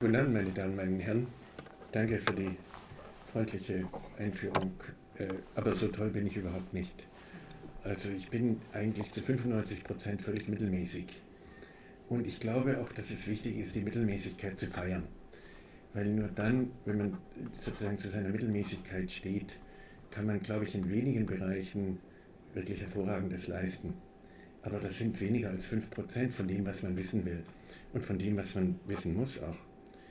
Guten Abend, meine Damen, meine Herren. Danke für die freundliche Einführung. Aber so toll bin ich überhaupt nicht. Also ich bin eigentlich zu 95% völlig mittelmäßig. Und ich glaube auch, dass es wichtig ist, die Mittelmäßigkeit zu feiern. Weil nur dann, wenn man sozusagen zu seiner Mittelmäßigkeit steht, kann man, glaube ich, in wenigen Bereichen wirklich Hervorragendes leisten. Aber das sind weniger als 5% von dem, was man wissen will. Und von dem, was man wissen muss auch.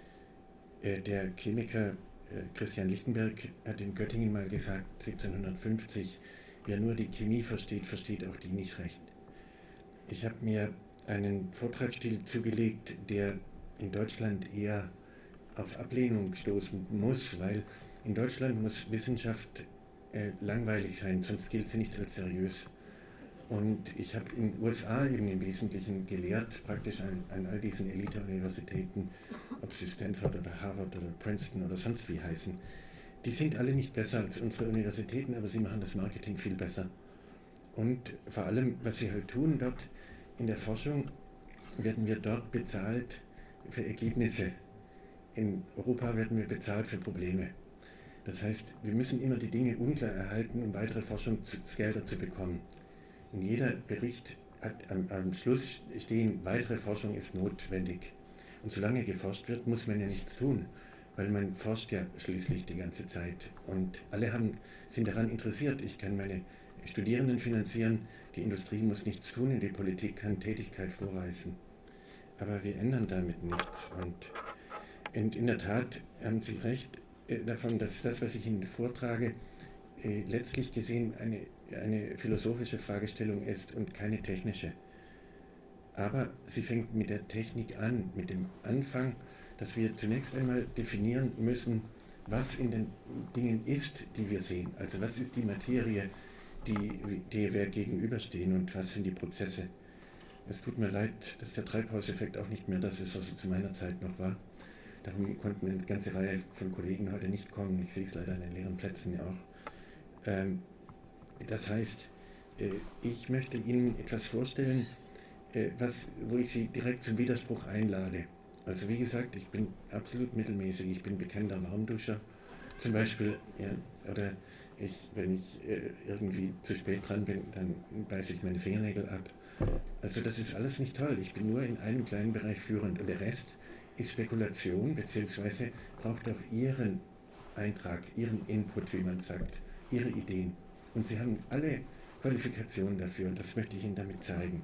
Der Chemiker Christian Lichtenberg hat in Göttingen mal gesagt, 1750, wer nur die Chemie versteht, versteht auch die nicht recht. Ich habe mir einen Vortragsstil zugelegt, der in Deutschland eher auf Ablehnung stoßen muss, weil in Deutschland muss Wissenschaft langweilig sein, sonst gilt sie nicht als seriös. Und ich habe in den USA eben im Wesentlichen gelehrt, praktisch an all diesen Elite-Universitäten, ob sie Stanford oder Harvard oder Princeton oder sonst wie heißen. Die sind alle nicht besser als unsere Universitäten, aber sie machen das Marketing viel besser. Und vor allem, was sie halt tun dort in der Forschung, werden wir dort bezahlt für Ergebnisse. In Europa werden wir bezahlt für Probleme. Das heißt, wir müssen immer die Dinge unklar erhalten, um weitere Forschungsgelder zu bekommen. In jeder Bericht hat am Schluss stehen, weitere Forschung ist notwendig. Und solange geforscht wird, muss man ja nichts tun, weil man forscht ja schließlich die ganze Zeit. Und alle sind daran interessiert. Ich kann meine Studierenden finanzieren, die Industrie muss nichts tun und die Politik kann Tätigkeit vorweisen. Aber wir ändern damit nichts. Und in der Tat haben Sie recht davon, dass das, was ich Ihnen vortrage, letztlich gesehen eine philosophische Fragestellung ist und keine technische. Aber sie fängt mit der Technik an, mit dem Anfang, dass wir zunächst einmal definieren müssen, was in den Dingen ist, die wir sehen. Also was ist die Materie, der wir gegenüberstehen, und was sind die Prozesse. Es tut mir leid, dass der Treibhauseffekt auch nicht mehr das ist, was es zu meiner Zeit noch war. Darum konnten eine ganze Reihe von Kollegen heute nicht kommen. Ich sehe es leider an den leeren Plätzen ja auch. Das heißt, ich möchte Ihnen etwas vorstellen, wo ich Sie direkt zum Widerspruch einlade. Also wie gesagt, ich bin absolut mittelmäßig. Ich bin bekennender Warmduscher zum Beispiel. Ja, oder wenn ich irgendwie zu spät dran bin, dann beiße ich meine Fingernägel ab. Also das ist alles nicht toll. Ich bin nur in einem kleinen Bereich führend. Und der Rest ist Spekulation, beziehungsweise braucht auch Ihren Eintrag, Ihren Input, wie man sagt, Ihre Ideen. Und Sie haben alle Qualifikationen dafür, und das möchte ich Ihnen damit zeigen.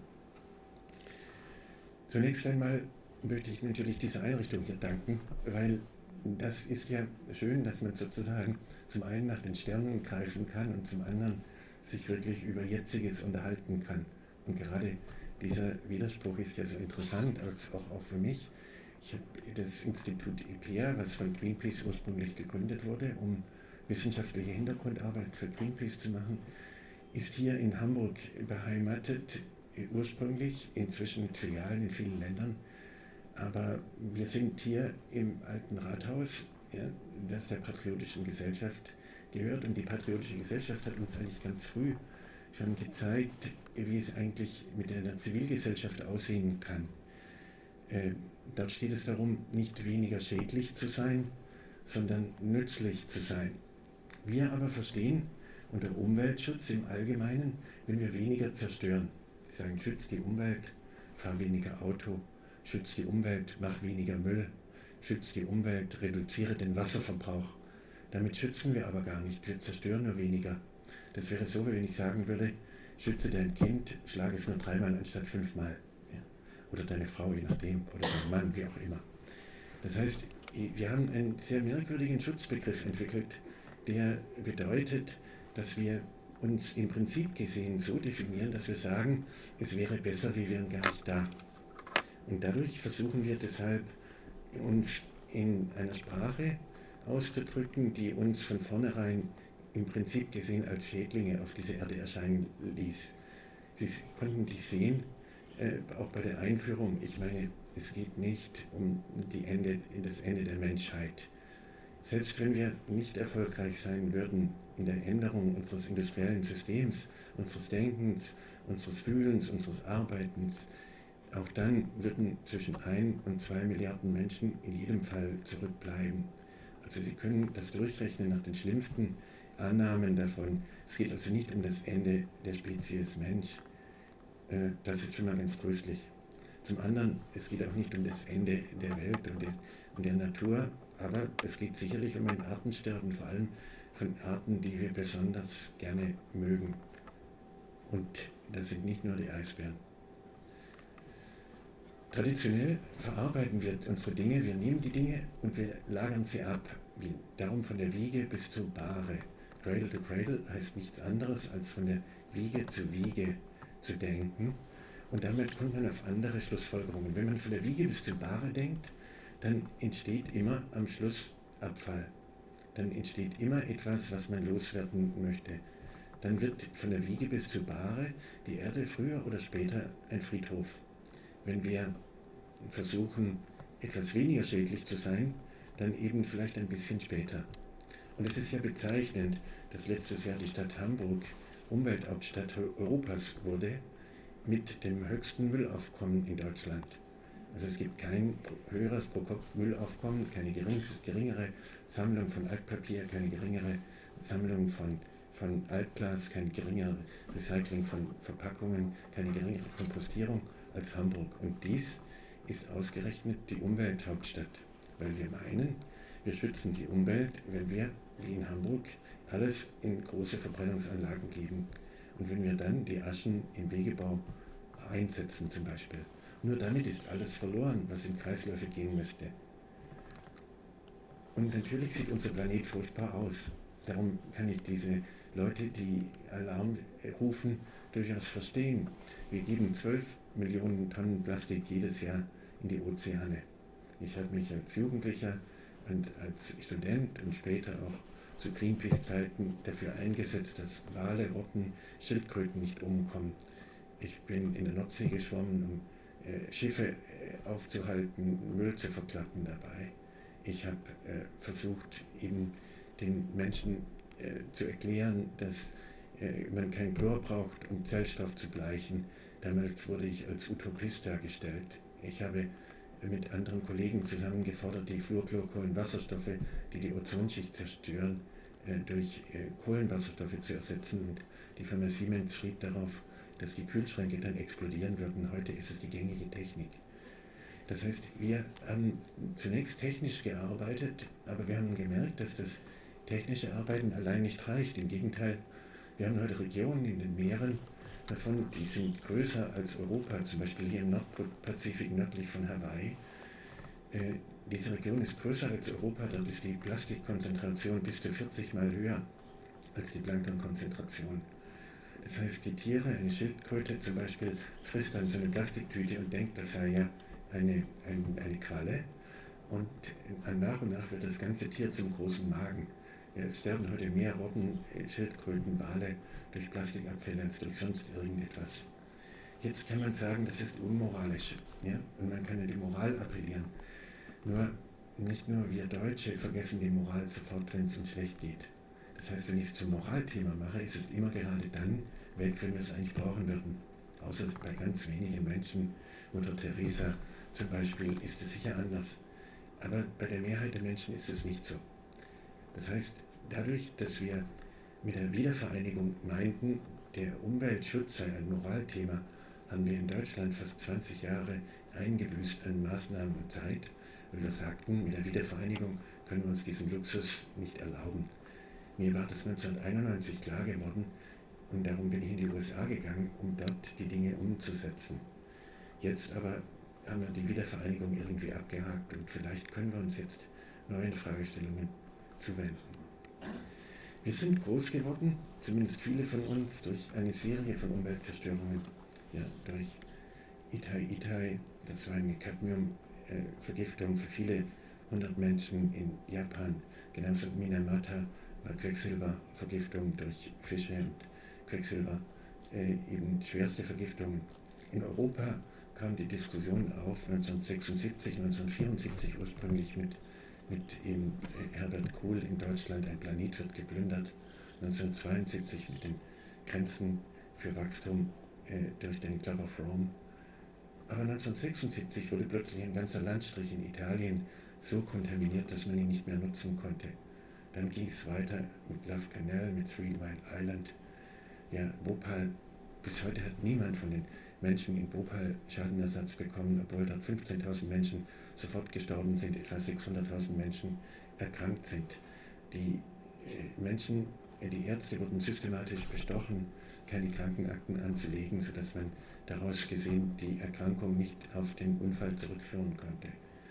Zunächst einmal möchte ich natürlich dieser Einrichtung hier danken, weil das ist ja schön, dass man sozusagen zum einen nach den Sternen greifen kann und zum anderen sich wirklich über Jetziges unterhalten kann. Und gerade dieser Widerspruch ist ja so interessant, als auch für mich. Ich habe das Institut IPEA, was von Greenpeace ursprünglich gegründet wurde, um wissenschaftliche Hintergrundarbeit für Greenpeace zu machen, ist hier in Hamburg beheimatet, ursprünglich, inzwischen mit Filialen in vielen Ländern. Aber wir sind hier im alten Rathaus, ja, das der Patriotischen Gesellschaft gehört. Und die Patriotische Gesellschaft hat uns eigentlich ganz früh schon gezeigt, wie es eigentlich mit der Zivilgesellschaft aussehen kann. Dort steht es darum, nicht weniger schädlich zu sein, sondern nützlich zu sein. Wir aber verstehen unter Umweltschutz im Allgemeinen, wenn wir weniger zerstören. Sie sagen, schützt die Umwelt, fahr weniger Auto, schützt die Umwelt, mach weniger Müll, schützt die Umwelt, reduziere den Wasserverbrauch. Damit schützen wir aber gar nicht, wir zerstören nur weniger. Das wäre so, wie wenn ich sagen würde, schütze dein Kind, schlage es nur 3-mal anstatt 5-mal. Ja. Oder deine Frau, je nachdem, oder dein Mann, wie auch immer. Das heißt, wir haben einen sehr merkwürdigen Schutzbegriff entwickelt, der bedeutet, dass wir uns im Prinzip gesehen so definieren, dass wir sagen, es wäre besser, wir wären gar nicht da. Und dadurch versuchen wir deshalb, uns in einer Sprache auszudrücken, die uns von vornherein im Prinzip gesehen als Schädlinge auf diese Erde erscheinen ließ. Sie konnten dies sehen, auch bei der Einführung. Ich meine, es geht nicht um das Ende der Menschheit. Selbst wenn wir nicht erfolgreich sein würden in der Änderung unseres industriellen Systems, unseres Denkens, unseres Fühlens, unseres Arbeitens, auch dann würden zwischen 1 und 2 Milliarden Menschen in jedem Fall zurückbleiben. Also Sie können das durchrechnen nach den schlimmsten Annahmen davon. Es geht also nicht um das Ende der Spezies Mensch. Das ist schon mal ganz tröstlich. Zum anderen, es geht auch nicht um das Ende der Welt und der Natur, aber es geht sicherlich um ein Artensterben, vor allem von Arten, die wir besonders gerne mögen. Und das sind nicht nur die Eisbären. Traditionell verarbeiten wir unsere Dinge, wir nehmen die Dinge und wir lagern sie ab. Darum von der Wiege bis zur Bahre. Cradle to Cradle heißt nichts anderes, als von der Wiege zu Wiege zu denken. Und damit kommt man auf andere Schlussfolgerungen. Wenn man von der Wiege bis zur Bahre denkt, dann entsteht immer am Schluss Abfall. Dann entsteht immer etwas, was man loswerden möchte. Dann wird von der Wiege bis zur Bahre die Erde früher oder später ein Friedhof. Wenn wir versuchen, etwas weniger schädlich zu sein, dann eben vielleicht ein bisschen später. Und es ist ja bezeichnend, dass letztes Jahr die Stadt Hamburg Umwelthauptstadt Europas wurde mit dem höchsten Müllaufkommen in Deutschland. Also es gibt kein höheres Pro-Kopf-Müllaufkommen, keine geringere Sammlung von Altpapier, keine geringere Sammlung von Altglas, kein geringeres Recycling von Verpackungen, keine geringere Kompostierung als Hamburg. Und dies ist ausgerechnet die Umwelthauptstadt, weil wir meinen, wir schützen die Umwelt, wenn wir, wie in Hamburg, alles in große Verbrennungsanlagen geben. Und wenn wir dann die Aschen im Wegebau einsetzen zum Beispiel. Nur damit ist alles verloren, was in Kreisläufe gehen müsste. Und natürlich sieht unser Planet furchtbar aus. Darum kann ich diese Leute, die Alarm rufen, durchaus verstehen. Wir geben 12 Millionen Tonnen Plastik jedes Jahr in die Ozeane. Ich habe mich als Jugendlicher und als Student und später auch zu Greenpeace-Zeiten dafür eingesetzt, dass Wale, Robben, Schildkröten nicht umkommen. Ich bin in der Nordsee geschwommen, um Schiffe aufzuhalten, Müll zu verklappen dabei. Ich habe versucht, eben den Menschen zu erklären, dass man kein Chlor braucht, um Zellstoff zu bleichen. Damals wurde ich als Utopist dargestellt. Ich habe mit anderen Kollegen zusammen gefordert, die Fluorchlorkohlenwasserstoffe, die die Ozonschicht zerstören, durch Kohlenwasserstoffe zu ersetzen. Und die Firma Siemens schrieb darauf, dass die Kühlschränke dann explodieren würden. Heute ist es die gängige Technik. Das heißt, wir haben zunächst technisch gearbeitet, aber wir haben gemerkt, dass das technische Arbeiten allein nicht reicht. Im Gegenteil, wir haben heute Regionen in den Meeren, davon, die sind größer als Europa, zum Beispiel hier im Nordpazifik nördlich von Hawaii. Diese Region ist größer als Europa, dort ist die Plastikkonzentration bis zu 40 Mal höher als die Planktonkonzentration. Das heißt, die Tiere, eine Schildkröte zum Beispiel, frisst dann so eine Plastiktüte und denkt, das sei ja eine Qualle. Und nach und nach wird das ganze Tier zum großen Magen. Ja, es sterben heute mehr Robben, Schildkröten, Wale durch Plastikabfälle als durch sonst irgendetwas. Jetzt kann man sagen, das ist unmoralisch. Ja? Und man kann ja die Moral appellieren. Nur, nicht nur wir Deutsche vergessen die Moral sofort, wenn es uns schlecht geht. Das heißt, wenn ich es zum Moralthema mache, ist es immer gerade dann weg, wenn wir es eigentlich brauchen würden. Außer bei ganz wenigen Menschen, Mutter Teresa zum Beispiel, ist es sicher anders. Aber bei der Mehrheit der Menschen ist es nicht so. Das heißt, dadurch, dass wir mit der Wiedervereinigung meinten, der Umweltschutz sei ein Moralthema, haben wir in Deutschland fast 20 Jahre eingebüßt an Maßnahmen und Zeit, weil wir sagten, mit der Wiedervereinigung können wir uns diesen Luxus nicht erlauben. Mir war das 1991 klar geworden und darum bin ich in die USA gegangen, um dort die Dinge umzusetzen. Jetzt aber haben wir die Wiedervereinigung irgendwie abgehakt und vielleicht können wir uns jetzt neuen Fragestellungen zuwenden. Wir sind groß geworden, zumindest viele von uns, durch eine Serie von Umweltzerstörungen. Ja, durch Itai, das war eine Cadmiumvergiftung für viele 100 Menschen in Japan, genauso Minamata war Quecksilbervergiftung durch Fische und Quecksilber, eben schwerste Vergiftungen. In Europa kam die Diskussion auf 1976, 1974 ursprünglich mit eben Herbert Kohl in Deutschland, ein Planet wird geplündert, 1972 mit den Grenzen für Wachstum durch den Club of Rome Aber 1976 wurde plötzlich ein ganzer Landstrich in Italien so kontaminiert, dass man ihn nicht mehr nutzen konnte. Dann ging es weiter mit Love Canal, mit Three Mile Island. Ja, Bhopal, bis heute hat niemand von den Menschen in Bhopal Schadenersatz bekommen, obwohl dort 15.000 Menschen sofort gestorben sind, etwa 600.000 Menschen erkrankt sind. Die Menschen, die Ärzte wurden systematisch bestochen, keine Krankenakten anzulegen, sodass man daraus gesehen die Erkrankung nicht auf den Unfall zurückführen konnte.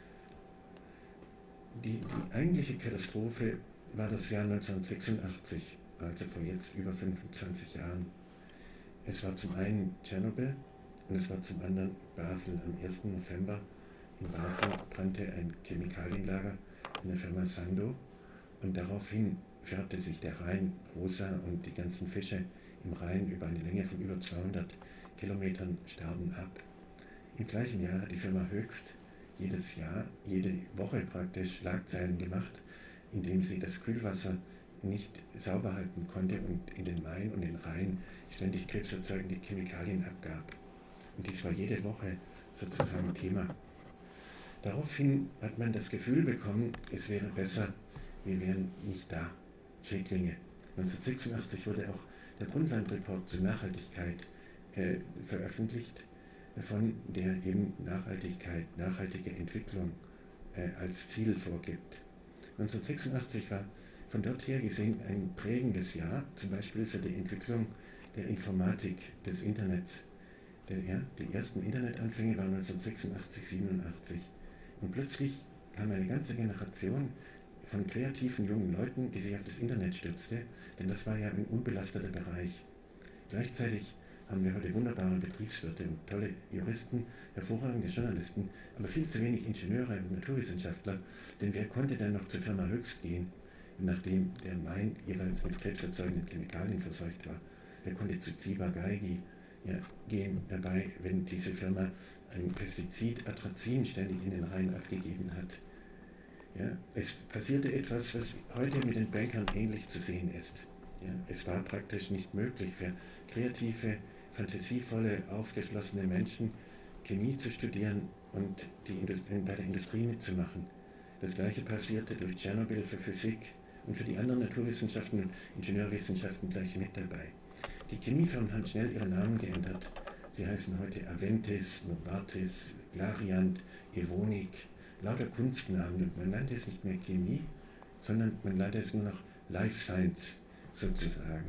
Die eigentliche Katastrophe war das Jahr 1986, also vor jetzt über 25 Jahren. Es war zum einen Tschernobyl und es war zum anderen Basel. Am 1. November in Basel brannte ein Chemikalienlager in der Firma Sandoz und daraufhin färbte sich der Rhein rosa und die ganzen Fische im Rhein über eine Länge von über 200 Kilometern starben ab. Im gleichen Jahr hat die Firma Höchst jedes Jahr, jede Woche praktisch Schlagzeilen gemacht, indem sie das Kühlwasser nicht sauber halten konnte und in den Main und den Rhein ständig krebserzeugende Chemikalien abgab. Und dies war jede Woche sozusagen Thema. Daraufhin hat man das Gefühl bekommen, es wäre besser, wir wären nicht da, Schädlinge. 1986 wurde auch der Brundtland-Report zur Nachhaltigkeit veröffentlicht, von der eben Nachhaltigkeit, nachhaltige Entwicklung als Ziel vorgibt. 1986 war von dort her gesehen ein prägendes Jahr, zum Beispiel für die Entwicklung der Informatik, des Internets. Die ersten Internetanfänge waren 1986, 87. Und plötzlich kam eine ganze Generation von kreativen jungen Leuten, die sich auf das Internet stützte, denn das war ja ein unbelasteter Bereich. Gleichzeitig haben wir heute wunderbare Betriebswirte und tolle Juristen, hervorragende Journalisten, aber viel zu wenig Ingenieure und Naturwissenschaftler, denn wer konnte dann noch zur Firma Höchst gehen, nachdem der Main jeweils mit krebserzeugenden Chemikalien verseucht war? Wer konnte zu Ciba-Geigy gehen dabei, wenn diese Firma ein Pestizid Atrazin ständig in den Rhein abgegeben hat? Ja, es passierte etwas, was heute mit den Bankern ähnlich zu sehen ist. Ja, es war praktisch nicht möglich für kreative, fantasievolle, aufgeschlossene Menschen, Chemie zu studieren und bei der Industrie mitzumachen. Das gleiche passierte durch Tschernobyl für Physik und für die anderen Naturwissenschaften und Ingenieurwissenschaften gleich mit dabei. Die Chemiefirmen haben schnell ihre Namen geändert. Sie heißen heute Aventis, Novartis, Clariant, Evonik, lauter Kunstnamen. Und man nannte es nicht mehr Chemie, sondern man nannte es nur noch Life Science sozusagen.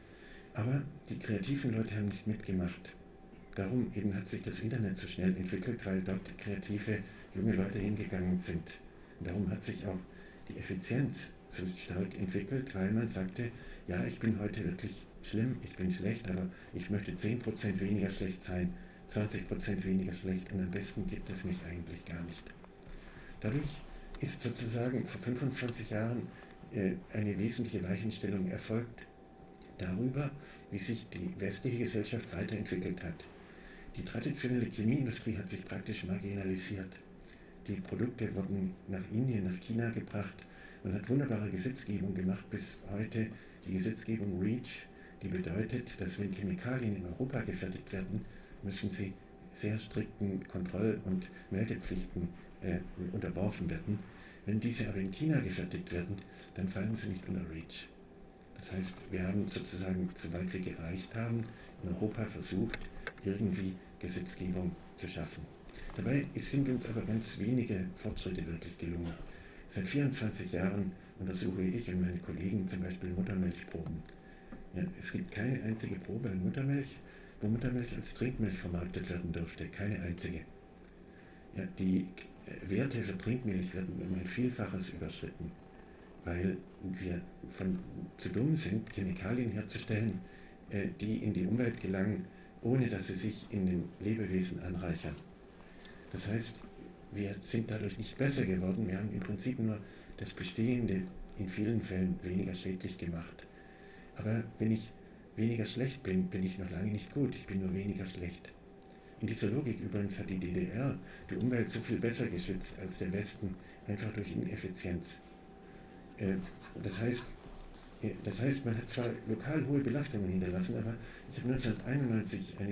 Aber die kreativen Leute haben nicht mitgemacht. Darum eben hat sich das Internet so schnell entwickelt, weil dort kreative junge Leute hingegangen sind. Und darum hat sich auch die Effizienz so stark entwickelt, weil man sagte, ja, ich bin heute wirklich schlimm, ich bin schlecht, aber ich möchte 10% weniger schlecht sein, 20% weniger schlecht und am besten gibt es mich eigentlich gar nicht. Dadurch ist sozusagen vor 25 Jahren eine wesentliche Weichenstellung erfolgt darüber, wie sich die westliche Gesellschaft weiterentwickelt hat. Die traditionelle Chemieindustrie hat sich praktisch marginalisiert. Die Produkte wurden nach Indien, nach China gebracht. Man hat wunderbare Gesetzgebung gemacht bis heute. Die Gesetzgebung REACH, die bedeutet, dass wenn Chemikalien in Europa gefertigt werden, müssen sie sehr strikten Kontroll- und Meldepflichten unterworfen werden. Wenn diese aber in China gefertigt werden, dann fallen sie nicht unter REACH. Das heißt, wir haben sozusagen, soweit wir gereicht haben, in Europa versucht, irgendwie Gesetzgebung zu schaffen. Dabei sind uns aber ganz wenige Fortschritte wirklich gelungen. Seit 24 Jahren untersuche ich und meine Kollegen zum Beispiel Muttermilchproben. Ja, es gibt keine einzige Probe an Muttermilch, wo Muttermilch als Trinkmilch vermarktet werden dürfte. Keine einzige. Ja, die Werte für Trinkmilch werden um ein Vielfaches überschritten, weil wir zu dumm sind, Chemikalien herzustellen, die in die Umwelt gelangen, ohne dass sie sich in den Lebewesen anreichern. Das heißt, wir sind dadurch nicht besser geworden, wir haben im Prinzip nur das Bestehende in vielen Fällen weniger schädlich gemacht. Aber wenn ich weniger schlecht bin, bin ich noch lange nicht gut, ich bin nur weniger schlecht. In dieser Logik übrigens hat die DDR die Umwelt so viel besser geschützt als der Westen, einfach durch Ineffizienz. Das heißt, man hat zwar lokal hohe Belastungen hinterlassen, aber ich habe 1991 eine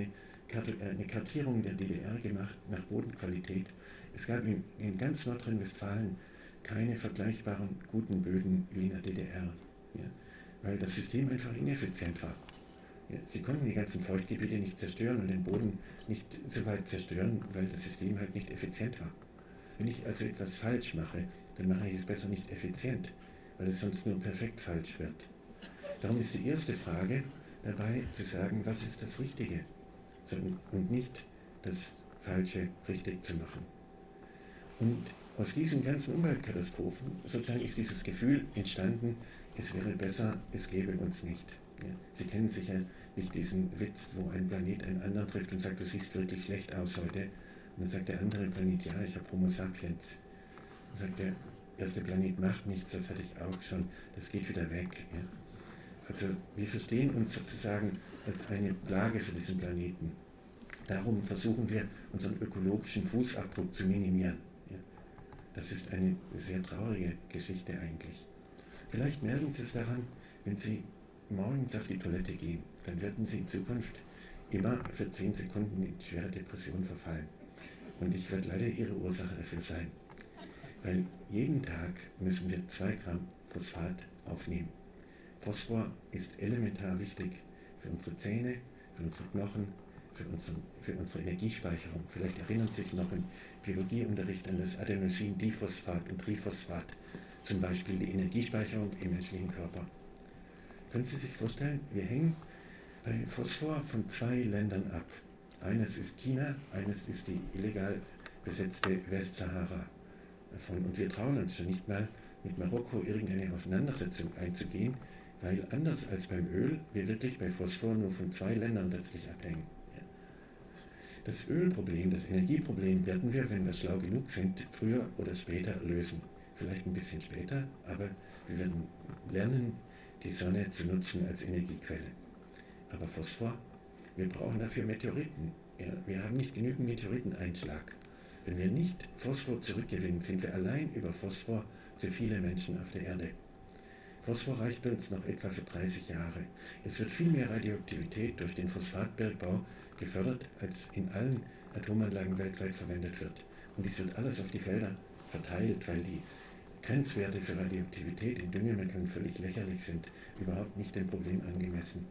eine Kartierung der DDR gemacht nach Bodenqualität. Es gab in ganz Nordrhein-Westfalen keine vergleichbaren guten Böden wie in der DDR, ja, weil das System einfach ineffizient war. Ja, sie konnten die ganzen Feuchtgebiete nicht zerstören und den Boden nicht so weit zerstören, weil das System halt nicht effizient war. Wenn ich also etwas falsch mache, dann mache ich es besser nicht effizient, weil es sonst nur perfekt falsch wird. Darum ist die erste Frage dabei zu sagen, was ist das Richtige, und nicht das Falsche richtig zu machen. Und aus diesen ganzen Umweltkatastrophen sozusagen ist dieses Gefühl entstanden, es wäre besser, es gäbe uns nicht. Ja, Sie kennen sicher nicht diesen Witz, wo ein Planet einen anderen trifft und sagt, du siehst wirklich schlecht aus heute. Und dann sagt der andere Planet, ja, ich habe Homo sapiens. Und sagt der erste Planet, macht nichts, das hatte ich auch schon, das geht wieder weg. Ja. Also wir verstehen uns sozusagen als eine Plage für diesen Planeten. Darum versuchen wir, unseren ökologischen Fußabdruck zu minimieren. Ja. Das ist eine sehr traurige Geschichte eigentlich. Vielleicht merken Sie es daran, wenn Sie morgens auf die Toilette gehen, dann werden Sie in Zukunft immer für 10 Sekunden in schwere Depression verfallen. Und ich werde leider Ihre Ursache dafür sein. Weil jeden Tag müssen wir 2 Gramm Phosphat aufnehmen. Phosphor ist elementar wichtig für unsere Zähne, für unsere Knochen, für unsere Energiespeicherung. Vielleicht erinnern Sie sich noch im Biologieunterricht an das Adenosin-Diphosphat und Triphosphat, zum Beispiel die Energiespeicherung im menschlichen Körper. Können Sie sich vorstellen, wir hängen bei Phosphor von 2 Ländern ab. Eines ist China, eines ist die illegal besetzte Westsahara. Und wir trauen uns schon nicht mal, mit Marokko irgendeine Auseinandersetzung einzugehen, weil anders als beim Öl wir wirklich bei Phosphor nur von 2 Ländern letztlich abhängen. Das Ölproblem, das Energieproblem werden wir, wenn wir schlau genug sind, früher oder später lösen. Vielleicht ein bisschen später, aber wir werden lernen, die Sonne zu nutzen als Energiequelle. Aber Phosphor, wir brauchen dafür Meteoriten. Ja, wir haben nicht genügend Meteoriteneinschlag. Wenn wir nicht Phosphor zurückgewinnen, sind wir allein über Phosphor zu viele Menschen auf der Erde. Phosphor reicht uns noch etwa für 30 Jahre. Es wird viel mehr Radioaktivität durch den Phosphatbergbau gefördert, als in allen Atomanlagen weltweit verwendet wird. Und dies wird alles auf die Felder verteilt, weil die Grenzwerte für Radioaktivität in Düngemitteln völlig lächerlich sind, überhaupt nicht dem Problem angemessen.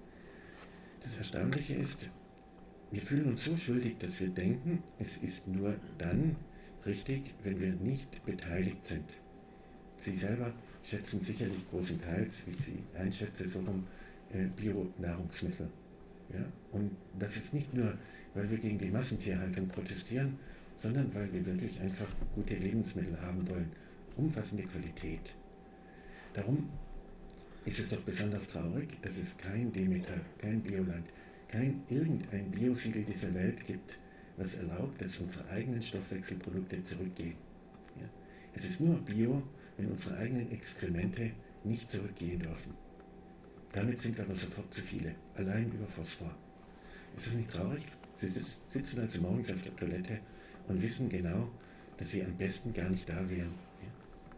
Das Erstaunliche ist, wir fühlen uns so schuldig, dass wir denken, es ist nur dann richtig, wenn wir nicht beteiligt sind. Sie selber schätzen sicherlich großenteils, wie ich Sie einschätze, so um Bio-Nahrungsmittel. Ja? Und das ist nicht nur, weil wir gegen die Massentierhaltung protestieren, sondern weil wir wirklich einfach gute Lebensmittel haben wollen, umfassende Qualität. Darum ist es doch besonders traurig, dass es kein Demeter, kein Bioland, kein irgendein Biosiegel dieser Welt gibt, was erlaubt, dass unsere eigenen Stoffwechselprodukte zurückgehen. Ja? Es ist nur Bio, wenn unsere eigenen Exkremente nicht zurückgehen dürfen. Damit sind wir aber sofort zu viele, allein über Phosphor. Ist das nicht traurig? Sie sitzen also morgens auf der Toilette und wissen genau, dass Sie am besten gar nicht da wären. Ja?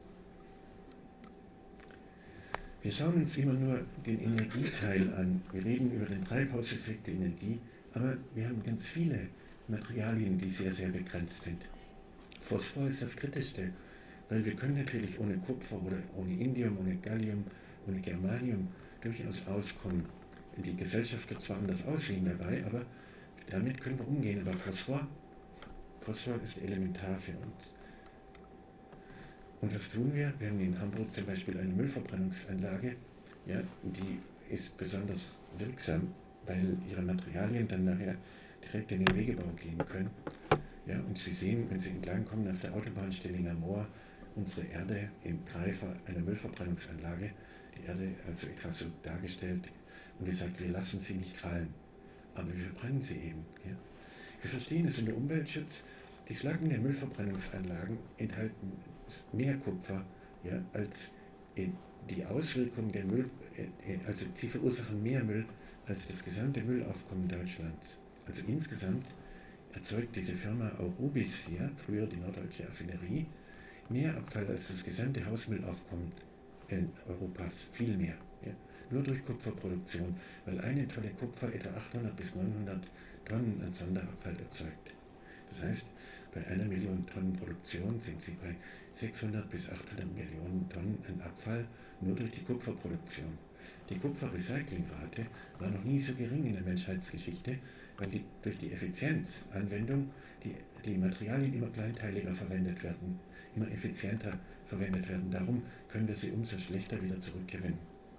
Wir schauen uns immer nur den Energieteil an. Wir reden über den Treibhauseffekt der Energie, aber wir haben ganz viele Materialien, die sehr, sehr begrenzt sind. Phosphor ist das Kritischste, weil wir können natürlich ohne Kupfer oder ohne Indium, ohne Gallium, ohne Germanium durchaus auskommen. Die Gesellschaft wird zwar anders aussehen dabei, aber damit können wir umgehen. Aber Phosphor ist elementar für uns. Und was tun wir? Wir haben in Hamburg zum Beispiel eine Müllverbrennungsanlage, ja, die ist besonders wirksam, weil ihre Materialien dann nachher direkt in den Wegebau gehen können. Ja, und Sie sehen, wenn Sie entlangkommen auf der Autobahn Stellinger Moor, unsere Erde im Greifer einer Müllverbrennungsanlage, die Erde also etwas so dargestellt und gesagt, wir lassen sie nicht fallen, aber wir verbrennen sie eben. Ja. Wir verstehen es in der Umweltschutz, die Schlacken der Müllverbrennungsanlagen enthalten mehr Kupfer, ja, als die Auswirkungen der Müll, also sie verursachen mehr Müll als das gesamte Müllaufkommen Deutschlands. Also insgesamt erzeugt diese Firma Aurubis hier, früher die Norddeutsche Raffinerie, mehr Abfall als das gesamte Hausmüllaufkommen Europas, viel mehr. Ja. nur durch Kupferproduktion, weil eine Tonne Kupfer etwa 800 bis 900 Tonnen an Sonderabfall erzeugt. Das heißt, bei 1 Million Tonnen Produktion sind sie bei 600 bis 800 Millionen Tonnen an Abfall nur durch die Kupferproduktion. Die Kupferrecyclingrate war noch nie so gering in der Menschheitsgeschichte, weil durch die Effizienzanwendung die Materialien immer kleinteiliger verwendet werden, immer effizienter verwendet werden. Darum können wir sie umso schlechter wieder zurückgewinnen.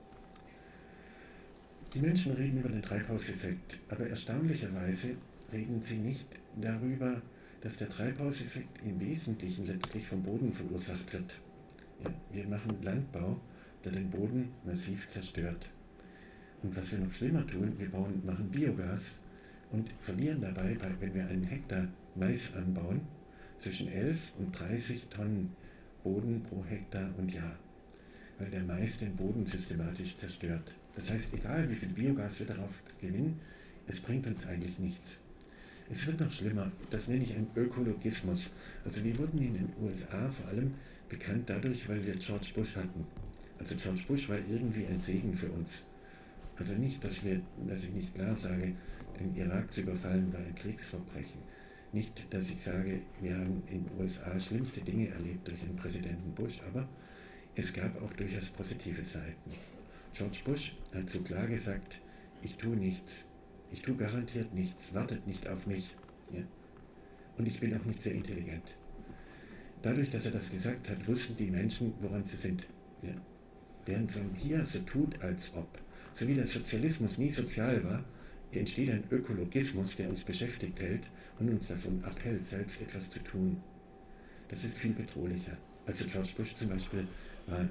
Die Menschen reden über den Treibhauseffekt, aber erstaunlicherweise reden sie nicht darüber, dass der Treibhauseffekt im Wesentlichen letztlich vom Boden verursacht wird. Ja, wir machen Landbau, der den Boden massiv zerstört. Und was wir noch schlimmer tun, wir machen Biogas und verlieren dabei, wenn wir einen Hektar Mais anbauen, zwischen 11 und 30 Tonnen Boden pro Hektar und Jahr, weil der Mais den Boden systematisch zerstört. Das heißt, egal wie viel Biogas wir darauf gewinnen, es bringt uns eigentlich nichts. Es wird noch schlimmer, das nenne ich einen Ökologismus. Also wir wurden in den USA vor allem bekannt dadurch, weil wir George Bush hatten. Also George Bush war irgendwie ein Segen für uns. Also nicht, dass ich nicht klar sage, den Irak zu überfallen war ein Kriegsverbrechen. Nicht, dass ich sage, wir haben in den USA schlimmste Dinge erlebt durch den Präsidenten Bush, aber es gab auch durchaus positive Seiten. George Bush hat so klar gesagt, ich tue nichts. Ich tue garantiert nichts, wartet nicht auf mich. Ja? Und ich bin auch nicht sehr intelligent. Dadurch, dass er das gesagt hat, wussten die Menschen, woran sie sind. Ja? Während man hier so tut, als ob, so wie der Sozialismus nie sozial war, entsteht ein Ökologismus, der uns beschäftigt hält und uns davon abhält, selbst etwas zu tun. Das ist viel bedrohlicher. Also George Bush zum Beispiel war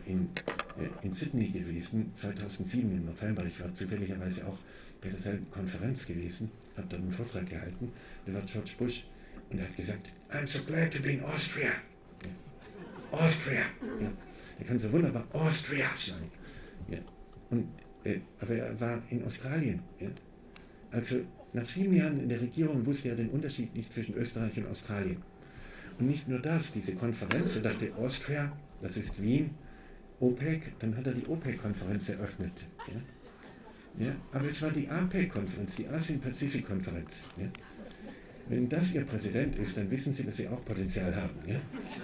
in Sydney gewesen, 2007 im November. Ich war zufälligerweise auch bei derselben Konferenz gewesen, habe dort einen Vortrag gehalten. Da war George Bush und er hat gesagt, I'm so glad to be in Austria. Ja. Austria. Ja. Er kann so wunderbar Austria sagen. Ja. Aber er war in Australien. Ja. Also nach 7 Jahren in der Regierung wusste er den Unterschied nicht zwischen Österreich und Australien. Und nicht nur das, diese Konferenz, er dachte, Austria, das ist Wien, OPEC, dann hat er die OPEC-Konferenz eröffnet. Ja? Ja, aber es war die APEC-Konferenz, die Asien-Pazifik-Konferenz. Ja? Wenn das Ihr Präsident ist, dann wissen Sie, dass Sie auch Potenzial haben. Ja?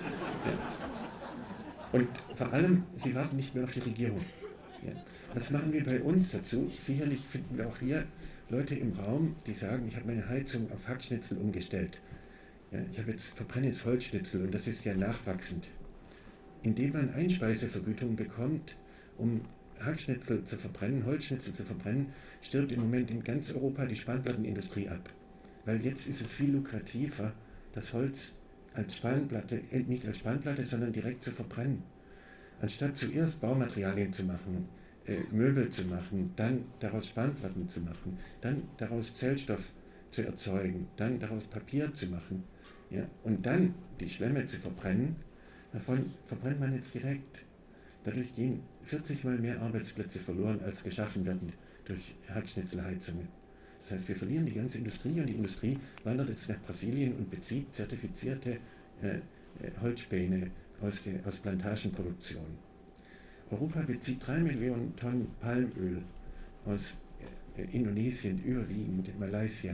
Ja. Und vor allem, Sie warten nicht mehr auf die Regierung. Ja? Was machen wir bei uns dazu? Sicherlich finden wir auch hier Leute im Raum, die sagen, ich habe meine Heizung auf Hackschnitzel umgestellt. Ja, verbrenne jetzt Holzschnitzel und das ist ja nachwachsend. Indem man Einspeisevergütung bekommt, um Hackschnitzel zu verbrennen, Holzschnitzel zu verbrennen, stirbt im Moment in ganz Europa die Spanplattenindustrie ab. Weil jetzt ist es viel lukrativer, das Holz als Spanplatte, nicht als Spanplatte, sondern direkt zu verbrennen. Anstatt zuerst Baumaterialien zu machen, Möbel zu machen, dann daraus Spanplatten zu machen, dann daraus Zellstoff zu erzeugen, dann daraus Papier zu machen, ja, und dann die Schwämme zu verbrennen, davon verbrennt man jetzt direkt. Dadurch gehen 40 Mal mehr Arbeitsplätze verloren, als geschaffen werden durch Hackschnitzelheizungen. Das heißt, wir verlieren die ganze Industrie und die Industrie wandert jetzt nach Brasilien und bezieht zertifizierte Holzspäne aus Plantagenproduktion. Europa bezieht 3 Millionen Tonnen Palmöl aus Indonesien, überwiegend Malaysia.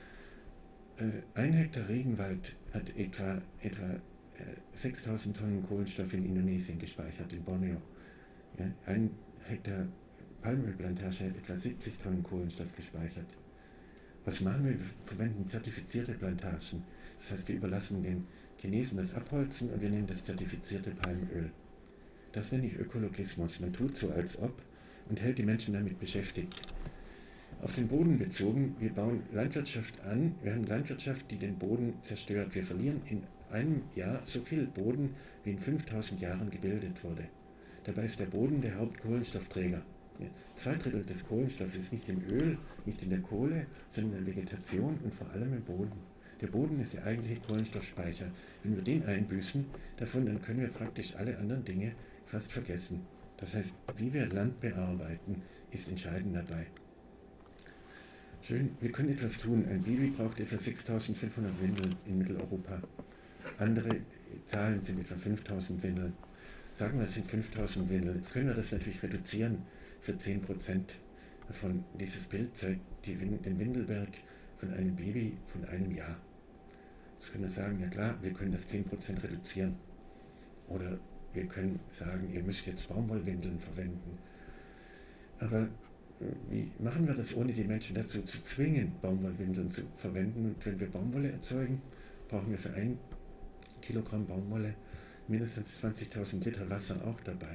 1 Hektar Regenwald hat etwa 6000 Tonnen Kohlenstoff in Indonesien gespeichert, in Borneo. Ja, 1 Hektar Palmölplantage hat etwa 70 Tonnen Kohlenstoff gespeichert. Was machen wir? Wir verwenden zertifizierte Plantagen. Das heißt, wir überlassen den Chinesen das Abholzen und wir nehmen das zertifizierte Palmöl. Das nenne ich Ökologismus. Man tut so, als ob und hält die Menschen damit beschäftigt. Auf den Boden bezogen, wir bauen Landwirtschaft an, wir haben Landwirtschaft, die den Boden zerstört. Wir verlieren in einem Jahr so viel Boden, wie in 5000 Jahren gebildet wurde. Dabei ist der Boden der Hauptkohlenstoffträger. 2/3 des Kohlenstoffs ist nicht im Öl, nicht in der Kohle, sondern in der Vegetation und vor allem im Boden. Der Boden ist der eigentliche Kohlenstoffspeicher. Wenn wir den einbüßen, dann können wir praktisch alle anderen Dinge fast vergessen. Das heißt, wie wir Land bearbeiten, ist entscheidend dabei. Schön, wir können etwas tun. Ein Baby braucht etwa 6500 Windeln in Mitteleuropa. Andere Zahlen sind etwa 5000 Windeln. Sagen wir, es sind 5000 Windeln. Jetzt können wir das natürlich reduzieren. für 10% davon. Dieses Bild zeigt den Windelberg von einem Baby von einem Jahr. Jetzt können wir sagen, ja klar, wir können das 10% reduzieren. Oder wir können sagen, ihr müsst jetzt Baumwollwindeln verwenden. Aber wie machen wir das, ohne die Menschen dazu zu zwingen, Baumwollwindeln zu verwenden? Und wenn wir Baumwolle erzeugen, brauchen wir für 1 Kilogramm Baumwolle mindestens 20.000 Liter Wasser auch dabei.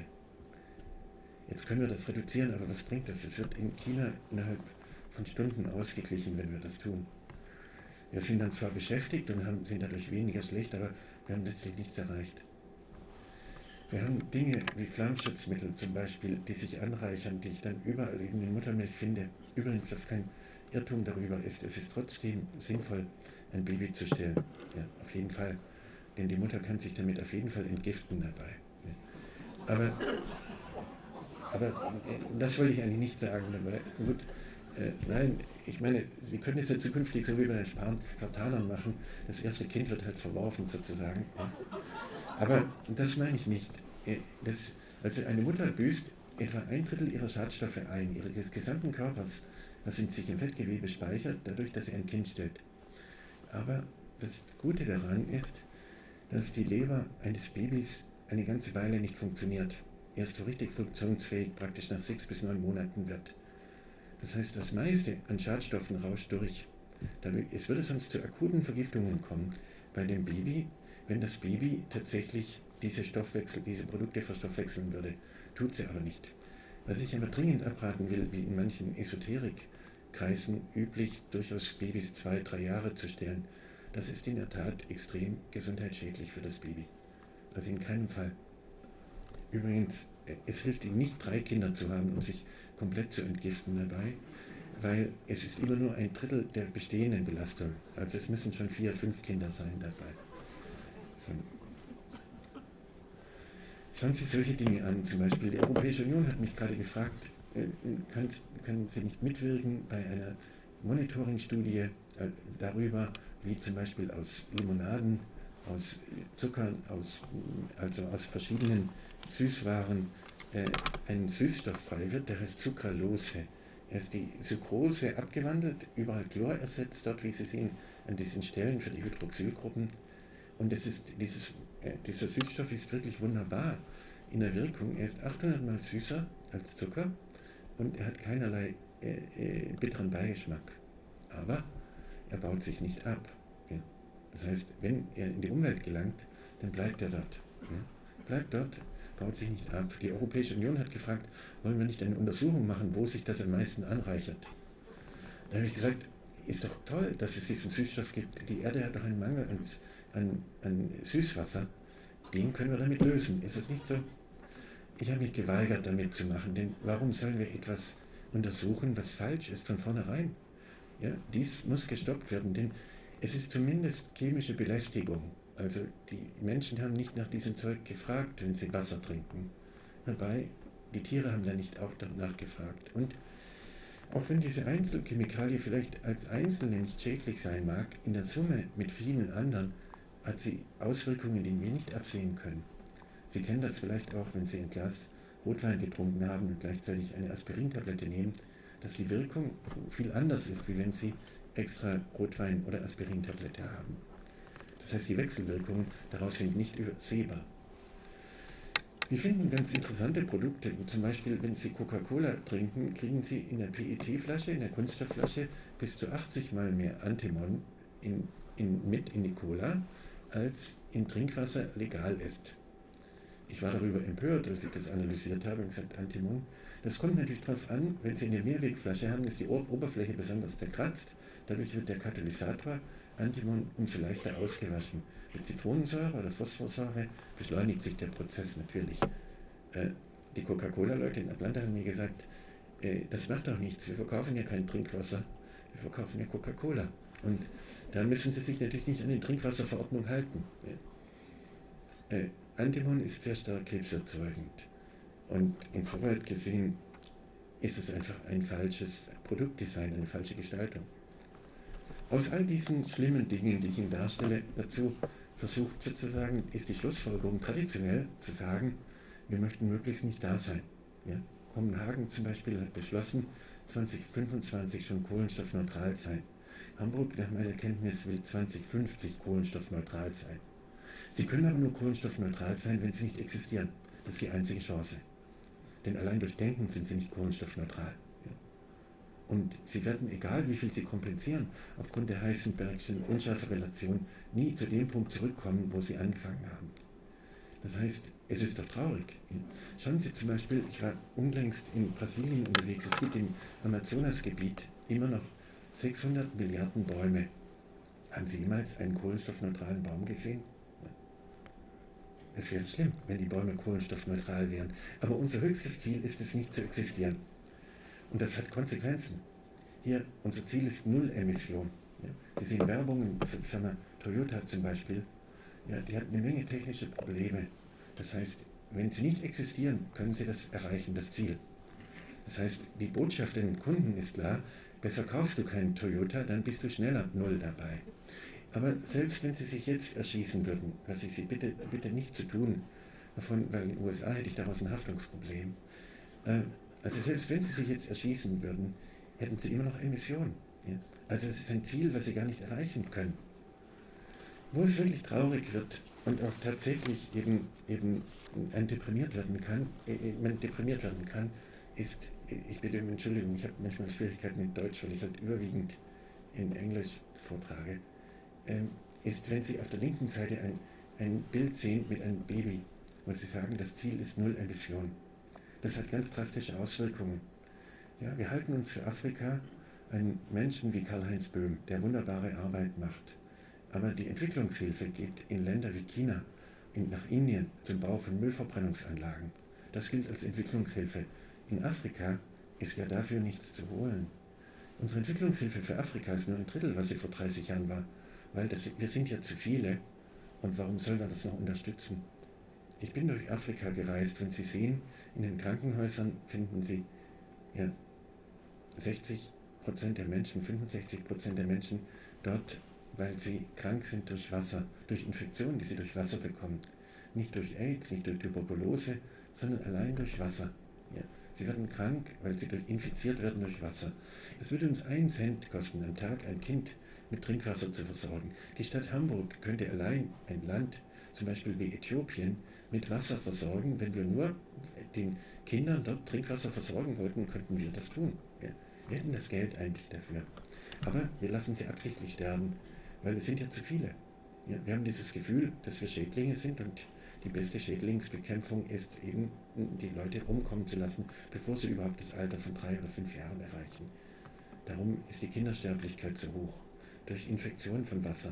Jetzt können wir das reduzieren, aber was bringt das? Es wird in China innerhalb von Stunden ausgeglichen, wenn wir das tun. Wir sind dann zwar beschäftigt und sind dadurch weniger schlecht, aber wir haben letztlich nichts erreicht. Wir haben Dinge wie Flammschutzmittel zum Beispiel, die sich anreichern, die ich dann überall in der Muttermilch finde. Übrigens, dass kein Irrtum darüber ist, es ist trotzdem sinnvoll, ein Baby zu stillen. Ja, auf jeden Fall. Denn die Mutter kann sich damit auf jeden Fall entgiften dabei. Ja. Aber das wollte ich eigentlich nicht sagen dabei. Gut, nein, ich meine, Sie können es ja zukünftig so wie bei den Spartanern machen. Das erste Kind wird halt verworfen sozusagen. Ja. Aber das meine ich nicht. Also eine Mutter büßt etwa 1/3 ihrer Schadstoffe ein, ihres gesamten Körpers, was in sich im Fettgewebe speichert, dadurch, dass sie ein Kind stillt. Aber das Gute daran ist, dass die Leber eines Babys eine ganze Weile nicht funktioniert. Erst so richtig funktionsfähig praktisch nach 6 bis 9 Monaten wird. Das heißt, das meiste an Schadstoffen rauscht durch. Es würde sonst zu akuten Vergiftungen kommen bei dem Baby, wenn das Baby tatsächlich diese Produkte verstoffwechseln würde. Tut sie aber nicht. Was ich aber dringend abraten will, wie in manchen Esoterikkreisen üblich, durchaus Babys 2-3 Jahre zu stillen, das ist in der Tat extrem gesundheitsschädlich für das Baby. Also in keinem Fall. Übrigens, es hilft ihm nicht, 3 Kinder zu haben, um sich komplett zu entgiften dabei, weil es ist immer nur 1/3 der bestehenden Belastung. Also es müssen schon 4, 5 Kinder sein dabei. So. Schauen Sie solche Dinge an, zum Beispiel die Europäische Union hat mich gerade gefragt, können Sie nicht mitwirken bei einer Monitoringstudie darüber, wie zum Beispiel aus Limonaden, aus Zuckern, also aus verschiedenen Süßwaren ein Süßstoff frei wird, der heißt Sucralose. Er ist die Sucrose abgewandelt, überall Chlor ersetzt, dort wie Sie sehen, an diesen Stellen für die Hydroxylgruppen. Und dieser Süßstoff ist wirklich wunderbar in der Wirkung. Er ist 800 Mal süßer als Zucker und er hat keinerlei bitteren Beigeschmack. Aber er baut sich nicht ab. Ja. Das heißt, wenn er in die Umwelt gelangt, dann bleibt er dort. Ja. Bleibt dort, baut sich nicht ab. Die Europäische Union hat gefragt, wollen wir nicht eine Untersuchung machen, wo sich das am meisten anreichert. Da habe ich gesagt, ist doch toll, dass es diesen Süßstoff gibt. Die Erde hat doch einen Mangel an Süßwasser. Den können wir damit lösen. Ist es nicht so? Ich habe mich geweigert, damit zu machen, denn warum sollen wir etwas untersuchen, was falsch ist von vornherein? Ja, dies muss gestoppt werden, denn es ist zumindest chemische Belästigung. Also die Menschen haben nicht nach diesem Zeug gefragt, wenn sie Wasser trinken. Dabei, die Tiere haben da nicht auch danach gefragt. Und auch wenn diese Einzelchemikalie vielleicht als einzelne nicht schädlich sein mag, in der Summe mit vielen anderen hat sie Auswirkungen, die wir nicht absehen können. Sie kennen das vielleicht auch, wenn Sie ein Glas Rotwein getrunken haben und gleichzeitig eine Aspirintablette nehmen, dass die Wirkung viel anders ist, wie wenn Sie extra Rotwein oder Aspirintablette haben. Das heißt, die Wechselwirkungen daraus sind nicht übersehbar. Wir finden ganz interessante Produkte, zum Beispiel, wenn Sie Coca-Cola trinken, kriegen Sie in der PET-Flasche, in der Kunststoffflasche, bis zu 80 Mal mehr Antimon mit in die Cola, als in Trinkwasser legal ist. Ich war darüber empört, als ich das analysiert habe und gesagt, Antimon, das kommt natürlich darauf an, wenn Sie eine Mehrwegflasche haben, ist die Oberfläche besonders zerkratzt, dadurch wird der Katalysator Antimon umso leichter ausgewaschen. Mit Zitronensäure oder Phosphorsäure beschleunigt sich der Prozess natürlich. Die Coca-Cola-Leute in Atlanta haben mir gesagt, das macht doch nichts, wir verkaufen ja kein Trinkwasser, wir verkaufen ja Coca-Cola. Und da müssen Sie sich natürlich nicht an die Trinkwasserverordnung halten. Antimon ist sehr stark krebserzeugend. Und insoweit gesehen ist es einfach ein falsches Produktdesign, eine falsche Gestaltung. Aus all diesen schlimmen Dingen, die ich Ihnen darstelle, dazu versucht sozusagen, ist die Schlussfolgerung traditionell zu sagen, wir möchten möglichst nicht da sein. Ja? Kopenhagen zum Beispiel hat beschlossen, 2025 schon kohlenstoffneutral sein. Hamburg, nach meiner Kenntnis, will 2050 kohlenstoffneutral sein. Sie können aber nur kohlenstoffneutral sein, wenn sie nicht existieren. Das ist die einzige Chance. Denn allein durch Denken sind sie nicht kohlenstoffneutral. Und sie werden, egal wie viel sie kompensieren, aufgrund der Heisenbergschen Unschärferelation nie zu dem Punkt zurückkommen, wo sie angefangen haben. Das heißt, es ist doch traurig. Schauen Sie zum Beispiel, ich war unlängst in Brasilien unterwegs, es gibt im Amazonasgebiet immer noch 600 Milliarden Bäume. Haben Sie jemals einen kohlenstoffneutralen Baum gesehen? Es wäre schlimm, wenn die Bäume kohlenstoffneutral wären. Aber unser höchstes Ziel ist es, nicht zu existieren. Und das hat Konsequenzen. Hier, unser Ziel ist Null-Emission. Ja. Sie sehen Werbungen für die Firma Toyota zum Beispiel. Ja, die hat eine Menge technische Probleme. Das heißt, wenn sie nicht existieren, können sie das erreichen, das Ziel. Das heißt, die Botschaft an den Kunden ist klar, besser kaufst du keinen Toyota, dann bist du schneller Null dabei. Aber selbst wenn sie sich jetzt erschießen würden, was ich sie bitte nicht zu tun, weil in den USA hätte ich daraus ein Haftungsproblem, also selbst wenn sie sich jetzt erschießen würden, hätten sie immer noch Emissionen. Ja? Also es ist ein Ziel, was sie gar nicht erreichen können. Wo es wirklich traurig wird und auch tatsächlich eben man deprimiert werden kann, ist, ich bitte um Entschuldigung, ich habe manchmal Schwierigkeiten mit Deutsch, weil ich halt überwiegend in Englisch vortrage, ist, wenn Sie auf der linken Seite ein Bild sehen mit einem Baby, wo Sie sagen, das Ziel ist Null Emission. Das hat ganz drastische Auswirkungen. Ja, wir halten uns für Afrika einen Menschen wie Karl-Heinz Böhm, der wunderbare Arbeit macht. Aber die Entwicklungshilfe geht in Länder wie China, nach Indien zum Bau von Müllverbrennungsanlagen. Das gilt als Entwicklungshilfe. In Afrika ist ja dafür nichts zu holen. Unsere Entwicklungshilfe für Afrika ist nur ein Drittel, was sie vor 30 Jahren war, weil wir sind ja zu viele. Und warum soll man das noch unterstützen? Ich bin durch Afrika gereist. Wenn Sie sehen, in den Krankenhäusern finden Sie ja, 60% der Menschen, 65% der Menschen dort, weil sie krank sind durch Wasser, durch Infektionen, die sie durch Wasser bekommen. Nicht durch AIDS, nicht durch Tuberkulose, sondern allein durch Wasser. Ja. Sie werden krank, weil sie infiziert werden durch Wasser. Es würde uns 1 Cent kosten, am Tag ein Kind mit Trinkwasser zu versorgen. Die Stadt Hamburg könnte allein ein Land, zum Beispiel wie Äthiopien, mit Wasser versorgen. Wenn wir nur den Kindern dort Trinkwasser versorgen wollten, könnten wir das tun. Ja. Wir hätten das Geld eigentlich dafür. Aber wir lassen sie absichtlich sterben, weil es sind ja zu viele. Ja, wir haben dieses Gefühl, dass wir Schädlinge sind und die beste Schädlingsbekämpfung ist eben, die Leute umkommen zu lassen, bevor sie überhaupt das Alter von 3 oder 5 Jahren erreichen. Darum ist die Kindersterblichkeit so hoch, durch Infektion von Wasser.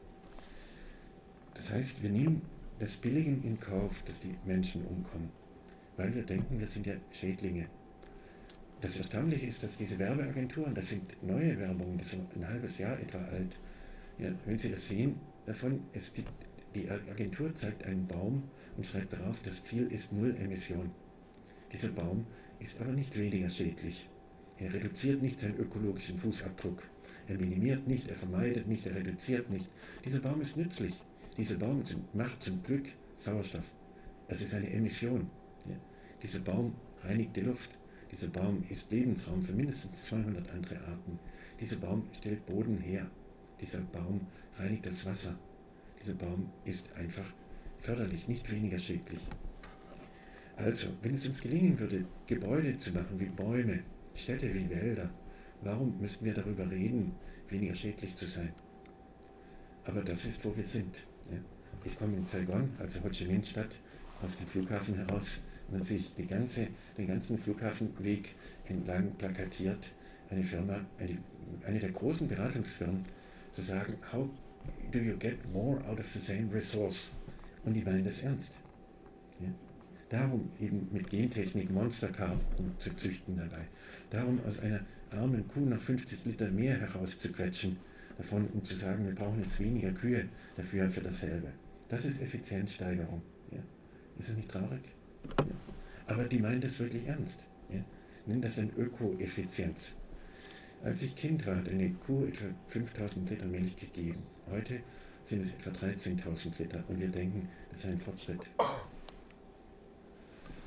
Das heißt, wir nehmen das Billigen in Kauf, dass die Menschen umkommen, weil wir denken, wir sind ja Schädlinge. Das Erstaunliche ist, dass diese Werbeagenturen, das sind neue Werbungen, das sind ein halbes Jahr etwa alt. Ja, wenn Sie das sehen, davon ist die Agentur zeigt einen Baum und schreibt darauf, das Ziel ist Null Emission. Dieser Baum ist aber nicht weniger schädlich. Er reduziert nicht seinen ökologischen Fußabdruck. Er minimiert nicht, er vermeidet nicht, er reduziert nicht. Dieser Baum ist nützlich. Dieser Baum macht zum Glück Sauerstoff. Das ist eine Emission. Ja. Dieser Baum reinigt die Luft. Dieser Baum ist Lebensraum für mindestens 200 andere Arten. Dieser Baum stellt Boden her. Dieser Baum reinigt das Wasser. Dieser Baum ist einfach förderlich, nicht weniger schädlich. Also, wenn es uns gelingen würde, Gebäude zu machen wie Bäume, Städte wie Wälder, warum müssten wir darüber reden, weniger schädlich zu sein? Aber das ist, wo wir sind. Ja. Ich komme in Saigon, also Ho Chi Minh Stadt, aus dem Flughafen heraus, und dann sehe ich den ganzen Flughafenweg entlang plakatiert eine Firma, eine der großen Beratungsfirmen, zu sagen, how do you get more out of the same resource? Und die meinen das ernst. Ja? Darum eben mit Gentechnik Monsterkaufen zu züchten dabei. Darum aus einer armen Kuh noch 50 Liter mehr herauszuquetschen, davon, um zu sagen, wir brauchen jetzt weniger Kühe dafür für dasselbe. Das ist Effizienzsteigerung. Ja? Ist das nicht traurig? Ja? Aber die meinen das wirklich ernst. Ja? Nennen das dann Ökoeffizienz. Als ich Kind war, hat eine Kuh etwa 5000 Liter Milch gegeben. Heute sind es etwa 13.000 Liter und wir denken, das ist ein Fortschritt.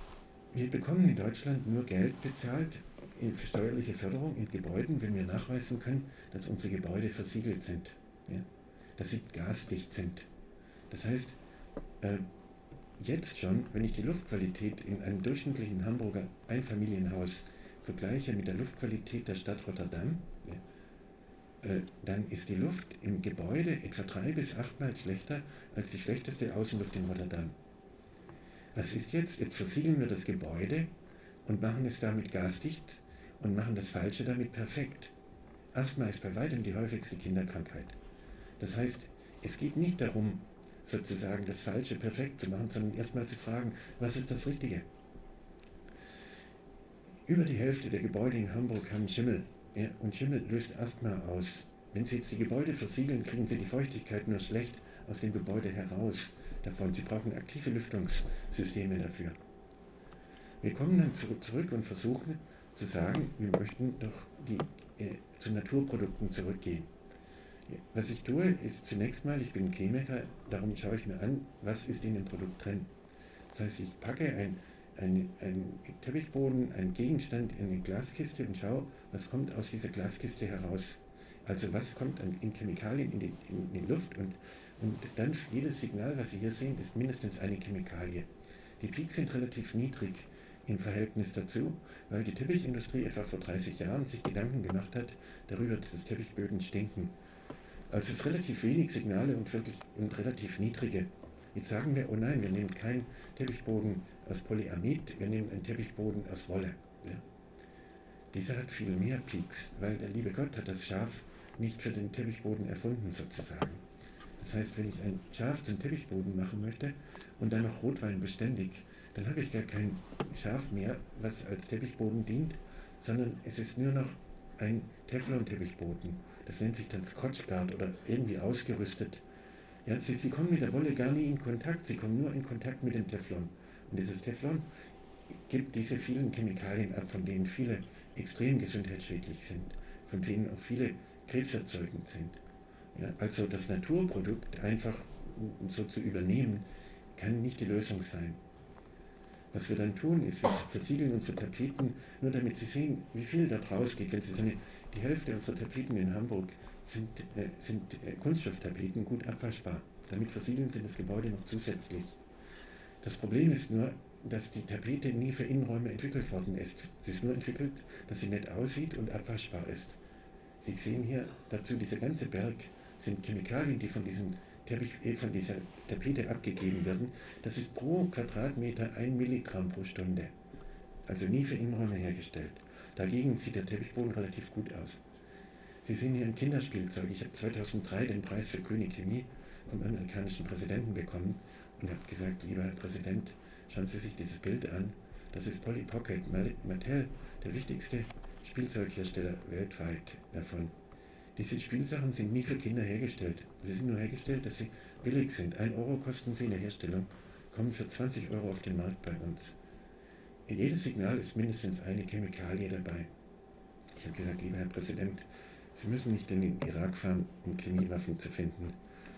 Wir bekommen in Deutschland nur Geld bezahlt für steuerliche Förderung in Gebäuden, wenn wir nachweisen können, dass unsere Gebäude versiegelt sind, ja? Dass sie gasdicht sind. Das heißt, äh, jetzt schon, wenn ich die Luftqualität in einem durchschnittlichen Hamburger Einfamilienhaus vergleiche mit der Luftqualität der Stadt Rotterdam, ja, dann ist die Luft im Gebäude etwa 3 bis 8 Mal schlechter als die schlechteste Außenluft in Rotterdam. Was ist jetzt? Jetzt versiegeln wir das Gebäude und machen es damit gasdicht und machen das Falsche damit perfekt. Asthma ist bei weitem die häufigste Kinderkrankheit. Das heißt, es geht nicht darum, sozusagen das Falsche perfekt zu machen, sondern erstmal zu fragen, was ist das Richtige? Über die Hälfte der Gebäude in Hamburg haben Schimmel, ja, und Schimmel löst Asthma aus. Wenn Sie jetzt die Gebäude versiegeln, kriegen Sie die Feuchtigkeit nur schlecht aus dem Gebäude heraus davon. Sie brauchen aktive Lüftungssysteme dafür. Wir kommen dann zurück und versuchen zu sagen, wir möchten doch zu Naturprodukten zurückgehen. Was ich tue, ist zunächst mal, ich bin Chemiker, darum schaue ich mir an, was ist in dem Produkt drin. Das heißt, ich packe einen Teppichboden, einen Gegenstand in eine Glaskiste und schaue, was kommt aus dieser Glaskiste heraus. Also was kommt in Chemikalien in die Luft und dann jedes Signal, was Sie hier sehen, ist mindestens eine Chemikalie. Die Peaks sind relativ niedrig im Verhältnis dazu, weil die Teppichindustrie etwa vor 30 Jahren sich Gedanken gemacht hat darüber, dass Teppichböden stinken. Also es ist relativ wenig Signale und relativ niedrige. Jetzt sagen wir, oh nein, wir nehmen keinen Teppichboden aus Polyamid, wir nehmen einen Teppichboden aus Wolle. Ja. Dieser hat viel mehr Peaks, weil der liebe Gott hat das Schaf nicht für den Teppichboden erfunden sozusagen. Das heißt, wenn ich ein Schaf zum Teppichboden machen möchte und dann noch Rotwein beständig, dann habe ich gar kein Schaf mehr, was als Teppichboden dient, sondern es ist nur noch ein Teflon-Teppichboden. Das nennt sich dann Scotchguard oder irgendwie ausgerüstet. Ja, sie kommen mit der Wolle gar nie in Kontakt, sie kommen nur in Kontakt mit dem Teflon. Und dieses Teflon gibt diese vielen Chemikalien ab, von denen viele extrem gesundheitsschädlich sind, von denen auch viele krebserzeugend sind. Ja, also das Naturprodukt einfach so zu übernehmen, kann nicht die Lösung sein. Was wir dann tun, ist, wir versiegeln unsere Tapeten, nur damit Sie sehen, wie viel da rausgeht. Wenn Sie sagen, die Hälfte unserer Tapeten in Hamburg sind Kunststofftapeten, gut abwaschbar. Damit versiegeln Sie das Gebäude noch zusätzlich. Das Problem ist nur, dass die Tapete nie für Innenräume entwickelt worden ist. Sie ist nur entwickelt, dass sie nett aussieht und abwaschbar ist. Sie sehen hier dazu, dieser ganze Berg sind Chemikalien, die von dieser Tapete abgegeben werden. Das ist pro Quadratmeter 1 Milligramm pro Stunde. Also nie für Innenräume hergestellt. Dagegen sieht der Teppichboden relativ gut aus. Sie sehen hier ein Kinderspielzeug. Ich habe 2003 den Preis für Grüne Chemie vom amerikanischen Präsidenten bekommen und habe gesagt, lieber Herr Präsident, schauen Sie sich dieses Bild an. Das ist Polly Pocket, Mattel, der wichtigste Spielzeughersteller weltweit davon. Diese Spielsachen sind nie für Kinder hergestellt. Sie sind nur hergestellt, dass sie billig sind. 1 Euro kosten sie in der Herstellung, kommen für 20 Euro auf den Markt bei uns. In jedes Signal ist mindestens eine Chemikalie dabei. Ich habe gesagt, lieber Herr Präsident, Sie müssen nicht in den Irak fahren, um Chemiewaffen zu finden.